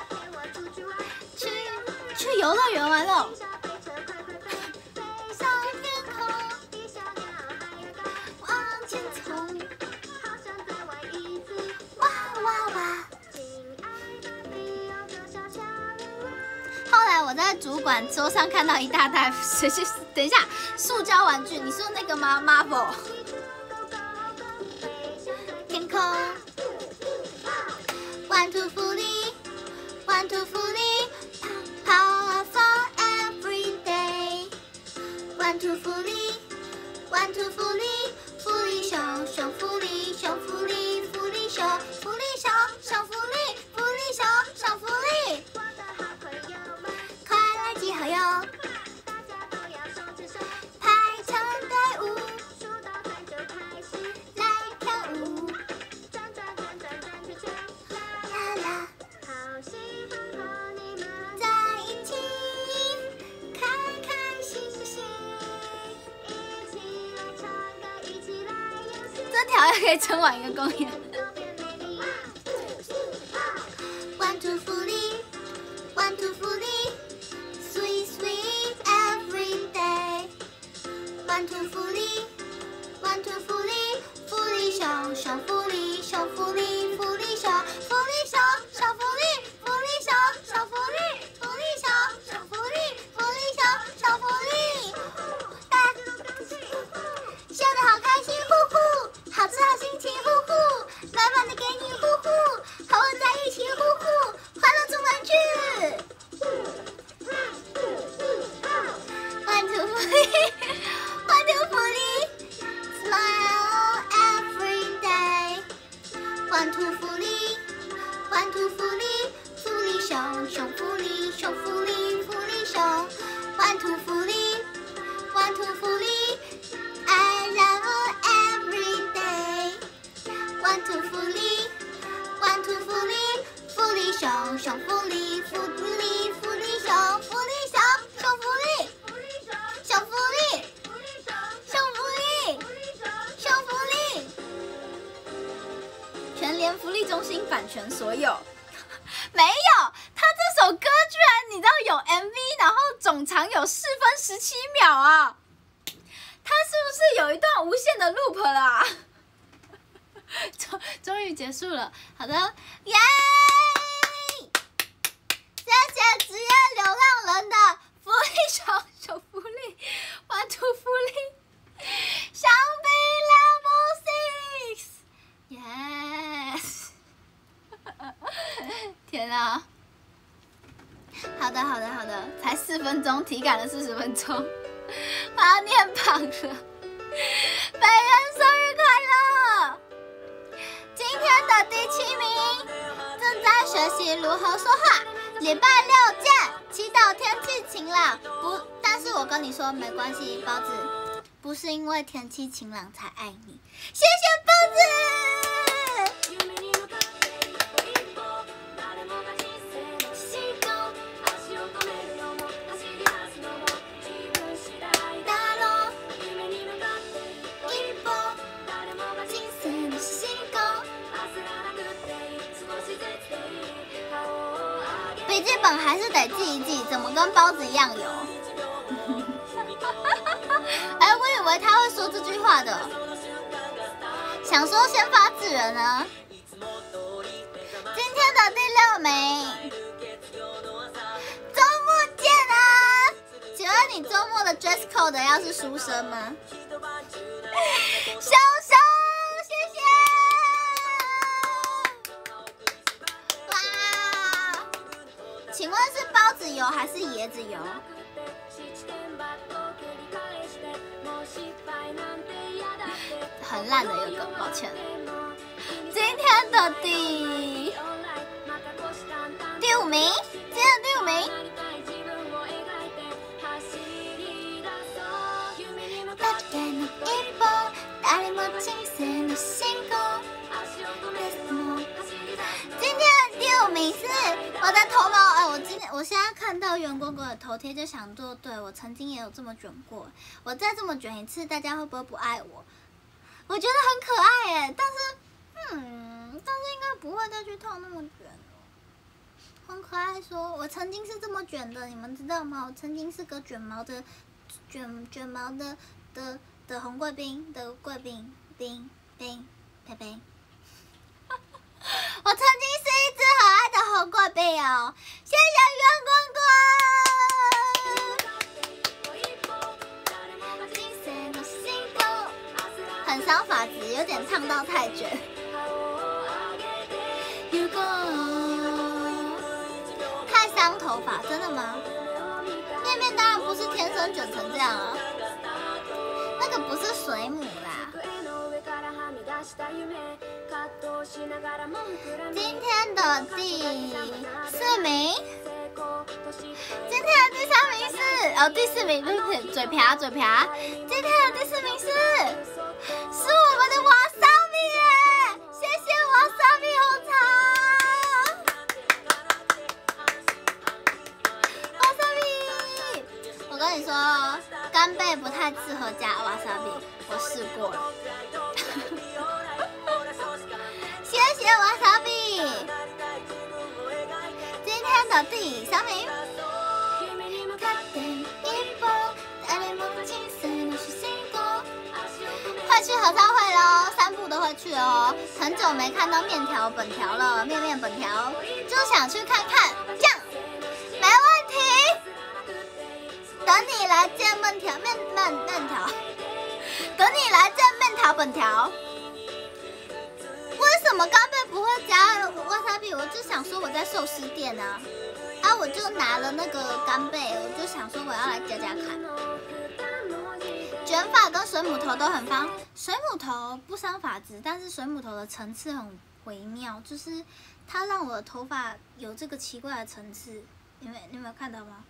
去游乐园玩喽！上天空，往前冲，哇哇哇！后来我在主管桌上看到一大袋，等一下，塑胶玩具，你说那个吗 ？Marvel。天空 ，One Two 福利 ，One Two 福利 ，Power for every day。One Two 福利 ，One Two 福利，福利熊，熊福利，熊福利，福利熊，福利熊，小福利，福利熊，小福利。快来集合哟！排成队伍，来跳舞。在一起，开开心心，一起来唱歌，一起来游戏。这条也可以撑完一个公园。One Two 福利 ，One Two 福利 ，Sweet Sweet every day。One Two 福利 ，One Two 福利，福利熊，熊福利，熊福利，福利熊，福利熊，小福利，福利熊，小福利，福利熊，小福利，福利熊，小福利。笑得好开心，呼呼，好吃好心情，呼呼，满满的给你，呼呼，和我在一起，呼呼，欢乐出门去。One Two 福利 ，One Two 福利 ，Smile every day。One Two 福利 ，One Two 福利，福利熊，熊福利，熊福利，福利熊。One Two 福利 ，One Two 福利 ，I love every day。One Two 福利 ，One Two 福利，福利熊，熊福利，福利，福利熊，福利熊，熊福利，熊福利，熊福利，熊福利。全联福利中心版权所有。没有，他这首歌居然你知道有 MV， 然后总长有4分17秒啊！他是不是有一段无限的 loop 啦？终于结束了，好的，耶！谢谢职业流浪人的福利小福利，One Two 福利，相比 Level 6，yes。天啊！好的，才4分钟，体感了40分钟，我要念榜了。北人生日快乐！今天的第7名正在学习如何说话。礼拜六见，祈祷天气晴朗。不，但是我跟你说没关系，包子，不是因为天气晴朗才爱你。谢谢包子。笔记本还是得记一记，怎么跟包子一样油？哎，我以为他会说这句话的，想说先发制人呢。今天的第6名，周末见啊！请问你周末的 dress code 要是书生吗？小手，谢谢。哇！请问是包子油还是椰子油？很烂的一个梗，抱歉。今天的第5名，今天的第5名。今天的第5名是我的头毛，我现在看到圆滚滚的头贴就想做，对，我曾经也有这么卷过，我再这么卷一次，大家会不会不爱我？我觉得很可爱耶，但是应该不会再去烫那么卷了。很可爱说，我曾经是这么卷的，你们知道吗？我曾经是个卷毛的红贵宾的贵宾佩佩。我曾经是一只可爱的红贵宾哦，谢谢圆滚滚。很伤发质，有点烫到太卷。太伤头发，真的吗？面面当然不是天生卷成这样啊，那个不是水母啦。今天的第4名，今天的第3名是第4名，对不起，嘴瓢。今天的第4名是我们的瓦萨比耶，谢谢瓦萨比红茶。瓦萨比，我跟你说，干贝不太适合加瓦萨比，我试过了。谢谢瓦萨比。今天的第3名。快去合唱会喽，3部都会去哦。很久没看到面条本条了，面本条就想去看看，这样没问题。等你来见面条，等你来见面条本条。为什么干贝不会加瓦萨比？我就想说我在寿司店啊，我就拿了那个干贝，我就想说我要来加看。卷发跟水母头都很方，水母头不伤发质，但是水母头的层次很微妙，就是它让我的头发有这个奇怪的层次，你们有看到吗？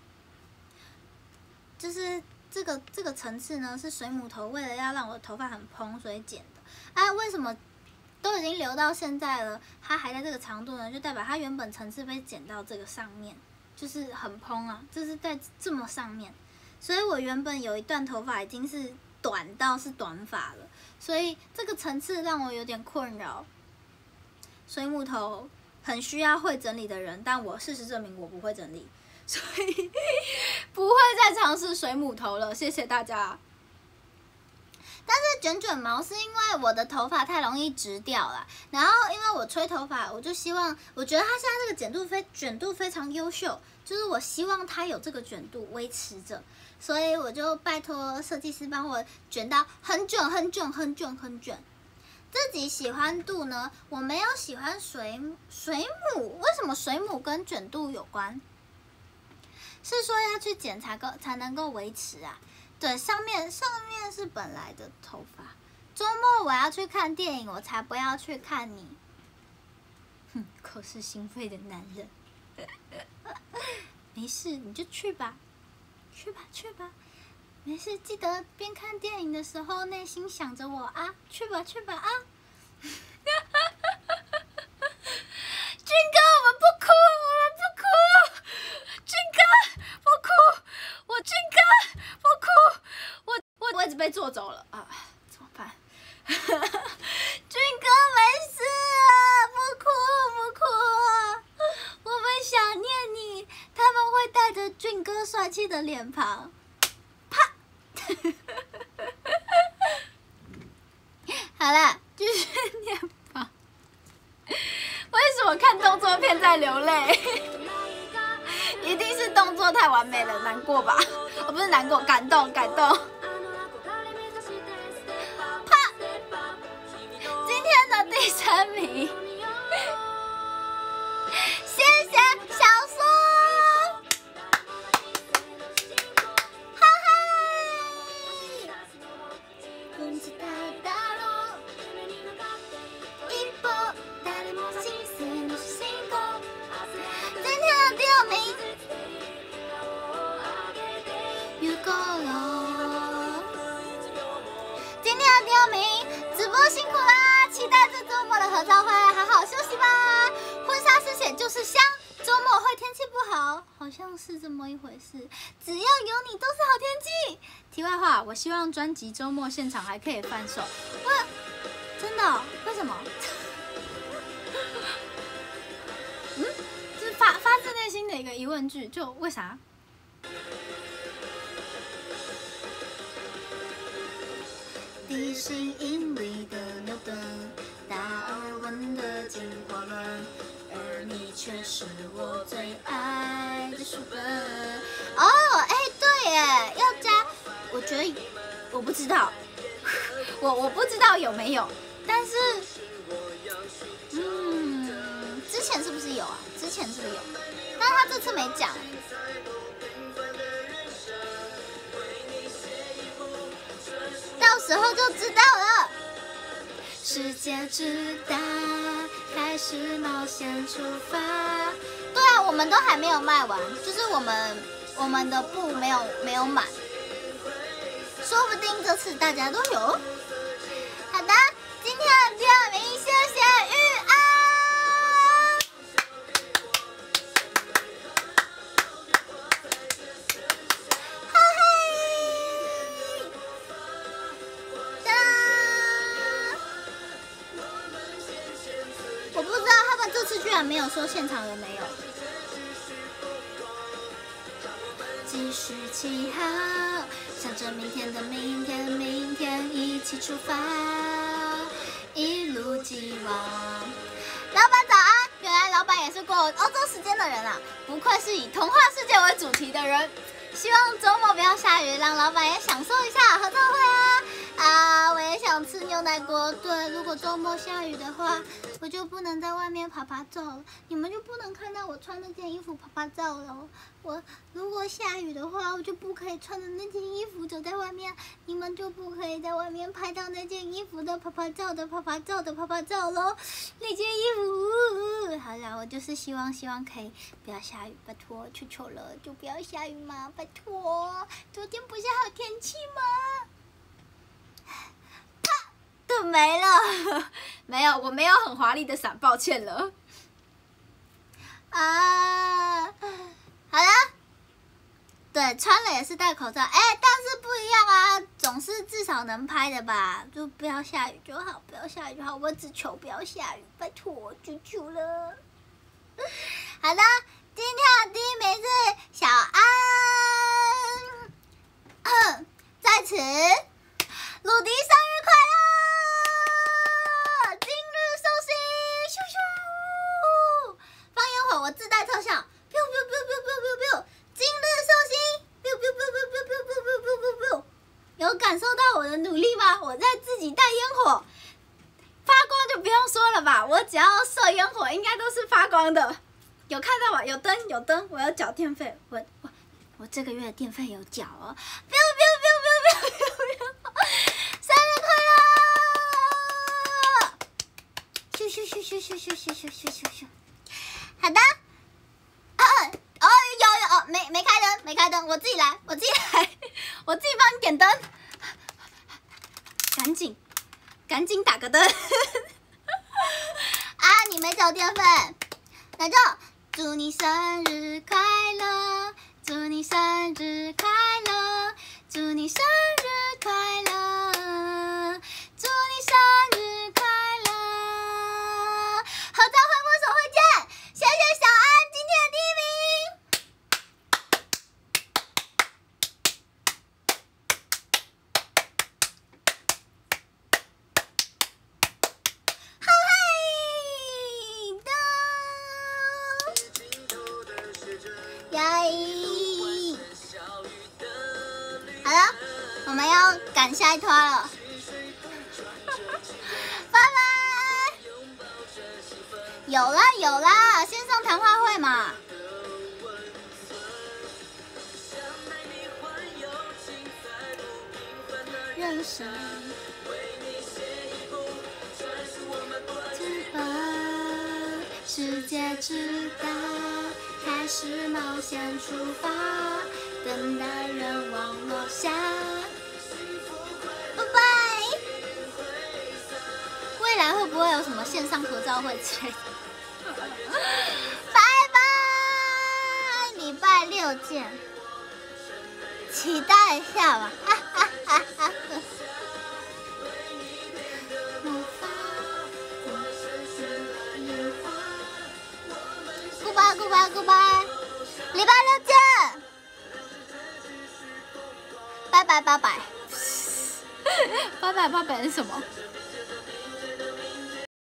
就是这个层次呢，是水母头为了要让我的头发很蓬所以剪的。为什么都已经留到现在了，它还在这个长度呢？就代表它原本层次被剪到这个上面，就是很蓬啊，就是在这么上面。所以我原本有一段头发已经是短到是短发了，所以这个层次让我有点困扰。水母头很需要会整理的人，但我事实证明我不会整理，所以不会再尝试水母头了。谢谢大家。但是卷毛是因为我的头发太容易直掉了，然后因为我吹头发，我就希望，我觉得它现在这个卷度非常优秀，就是我希望它有这个卷度维持着，所以我就拜托设计师帮我卷到很卷。自己喜欢度呢，我没有喜欢水母，为什么水母跟卷度有关？是说要去剪才能够维持啊？对，上面是本来的头发。周末我要去看电影，我才不要去看你。 哼，口是心非的男人。没事，你就去吧，去吧，去吧。没事，记得边看电影的时候内心想着我啊，去吧，去吧啊。俊哥，我们不哭，我们不哭。俊哥，不哭，俊哥不哭，我一直被做走了啊，怎么办？俊哥没事啊，不哭不哭啊，我们想念你，他们会带着俊哥帅气的脸庞，啪！好了，继续念吧。为什么看动作片在流泪？一定是动作太完美了，难过吧？哦，不是难过，感动，感动。啪！今天的第3名，谢谢小苏，哈哈！今天的第2名。今天的第2名，直播辛苦啦！期待这周末的合照会，好好休息吧。婚纱之前就是香，周末会天气不好，好像是这么一回事。只要有你都是好天气。题外话，我希望专辑周末现场还可以贩售。真的、哦？为什么？就是发自内心的一个疑问句，就为啥？地心引力的牛顿，达尔文的进化论，而你却是我最爱的书本。哦，哎，对耶，要加，我觉得我不知道，我不知道有没有，但是，之前是不是有啊？之前是不是有？但是他这次没讲。到时候就知道了。世界之大，开始冒险出发。对啊，我们都还没有卖完，就是我们的布没有满，说不定这次大家都有。好的，今天的第2名，谢谢玉安。我不知道他们这次居然没有说现场有没有。继续起航，向着明天的明天一起出发，一路继往。老板早安，原来老板也是过欧洲时间的人啊，不愧是以童话世界为主题的人。希望周末不要下雨，让老板也享受一下合照会啊！我也想吃牛奶锅。对，如果周末下雨的话，我就不能在外面拍照了，你们就不能看到我穿那件衣服拍照了。我如果下雨的话，我就不可以穿着那件衣服走在外面，你们就不可以在外面拍到那件衣服的拍照咯。那件衣服，好啦，我就是希望可以不要下雨，拜托，求求了，就不要下雨嘛，拜托。昨天不是好天气吗？都没了，没有，我没有很华丽的伞，抱歉了。啊，好了，对，穿了也是戴口罩，但是不一样啊，总是至少能拍的吧，就不要下雨就好，不要下雨就好，我只求不要下雨，拜托，求求了。好的，今天的第1名是小安，在此，鲁迪生日快乐！今日寿星，咻咻！放烟火，我自带特效，biu biu biu biu biu biu biu。今日寿星，biu biu biu biu biu biu biu biu biu biu。有感受到我的努力吗？我在自己带烟火，发光就不用说了吧，我只要射烟火，应该都是发光的。有看到吧？有灯，我要缴电费，我这个月的电费有缴哦。biu biu biu biu biu biu biu。生日快乐！咻咻咻咻咻。好的。没开灯，我自己来，我自己帮你点灯。赶紧打个灯。啊，你没缴电费，那就祝你生日快乐，祝你生日快乐，祝你生日快乐，祝你生日快乐。合照会握手会见，谢谢小安今天的第一名。好嗨的，耶！好了，我们要赶下一团了，拜拜。有啦，线上谈话会嘛。人生之本，世界之大，开始冒险出发，等待愿望落下。拜拜。未来会不会有什么线上合照会之类的？拜拜，礼拜六见，期待一下吧。Goodbye， 礼拜六见，拜拜。拜拜是什么？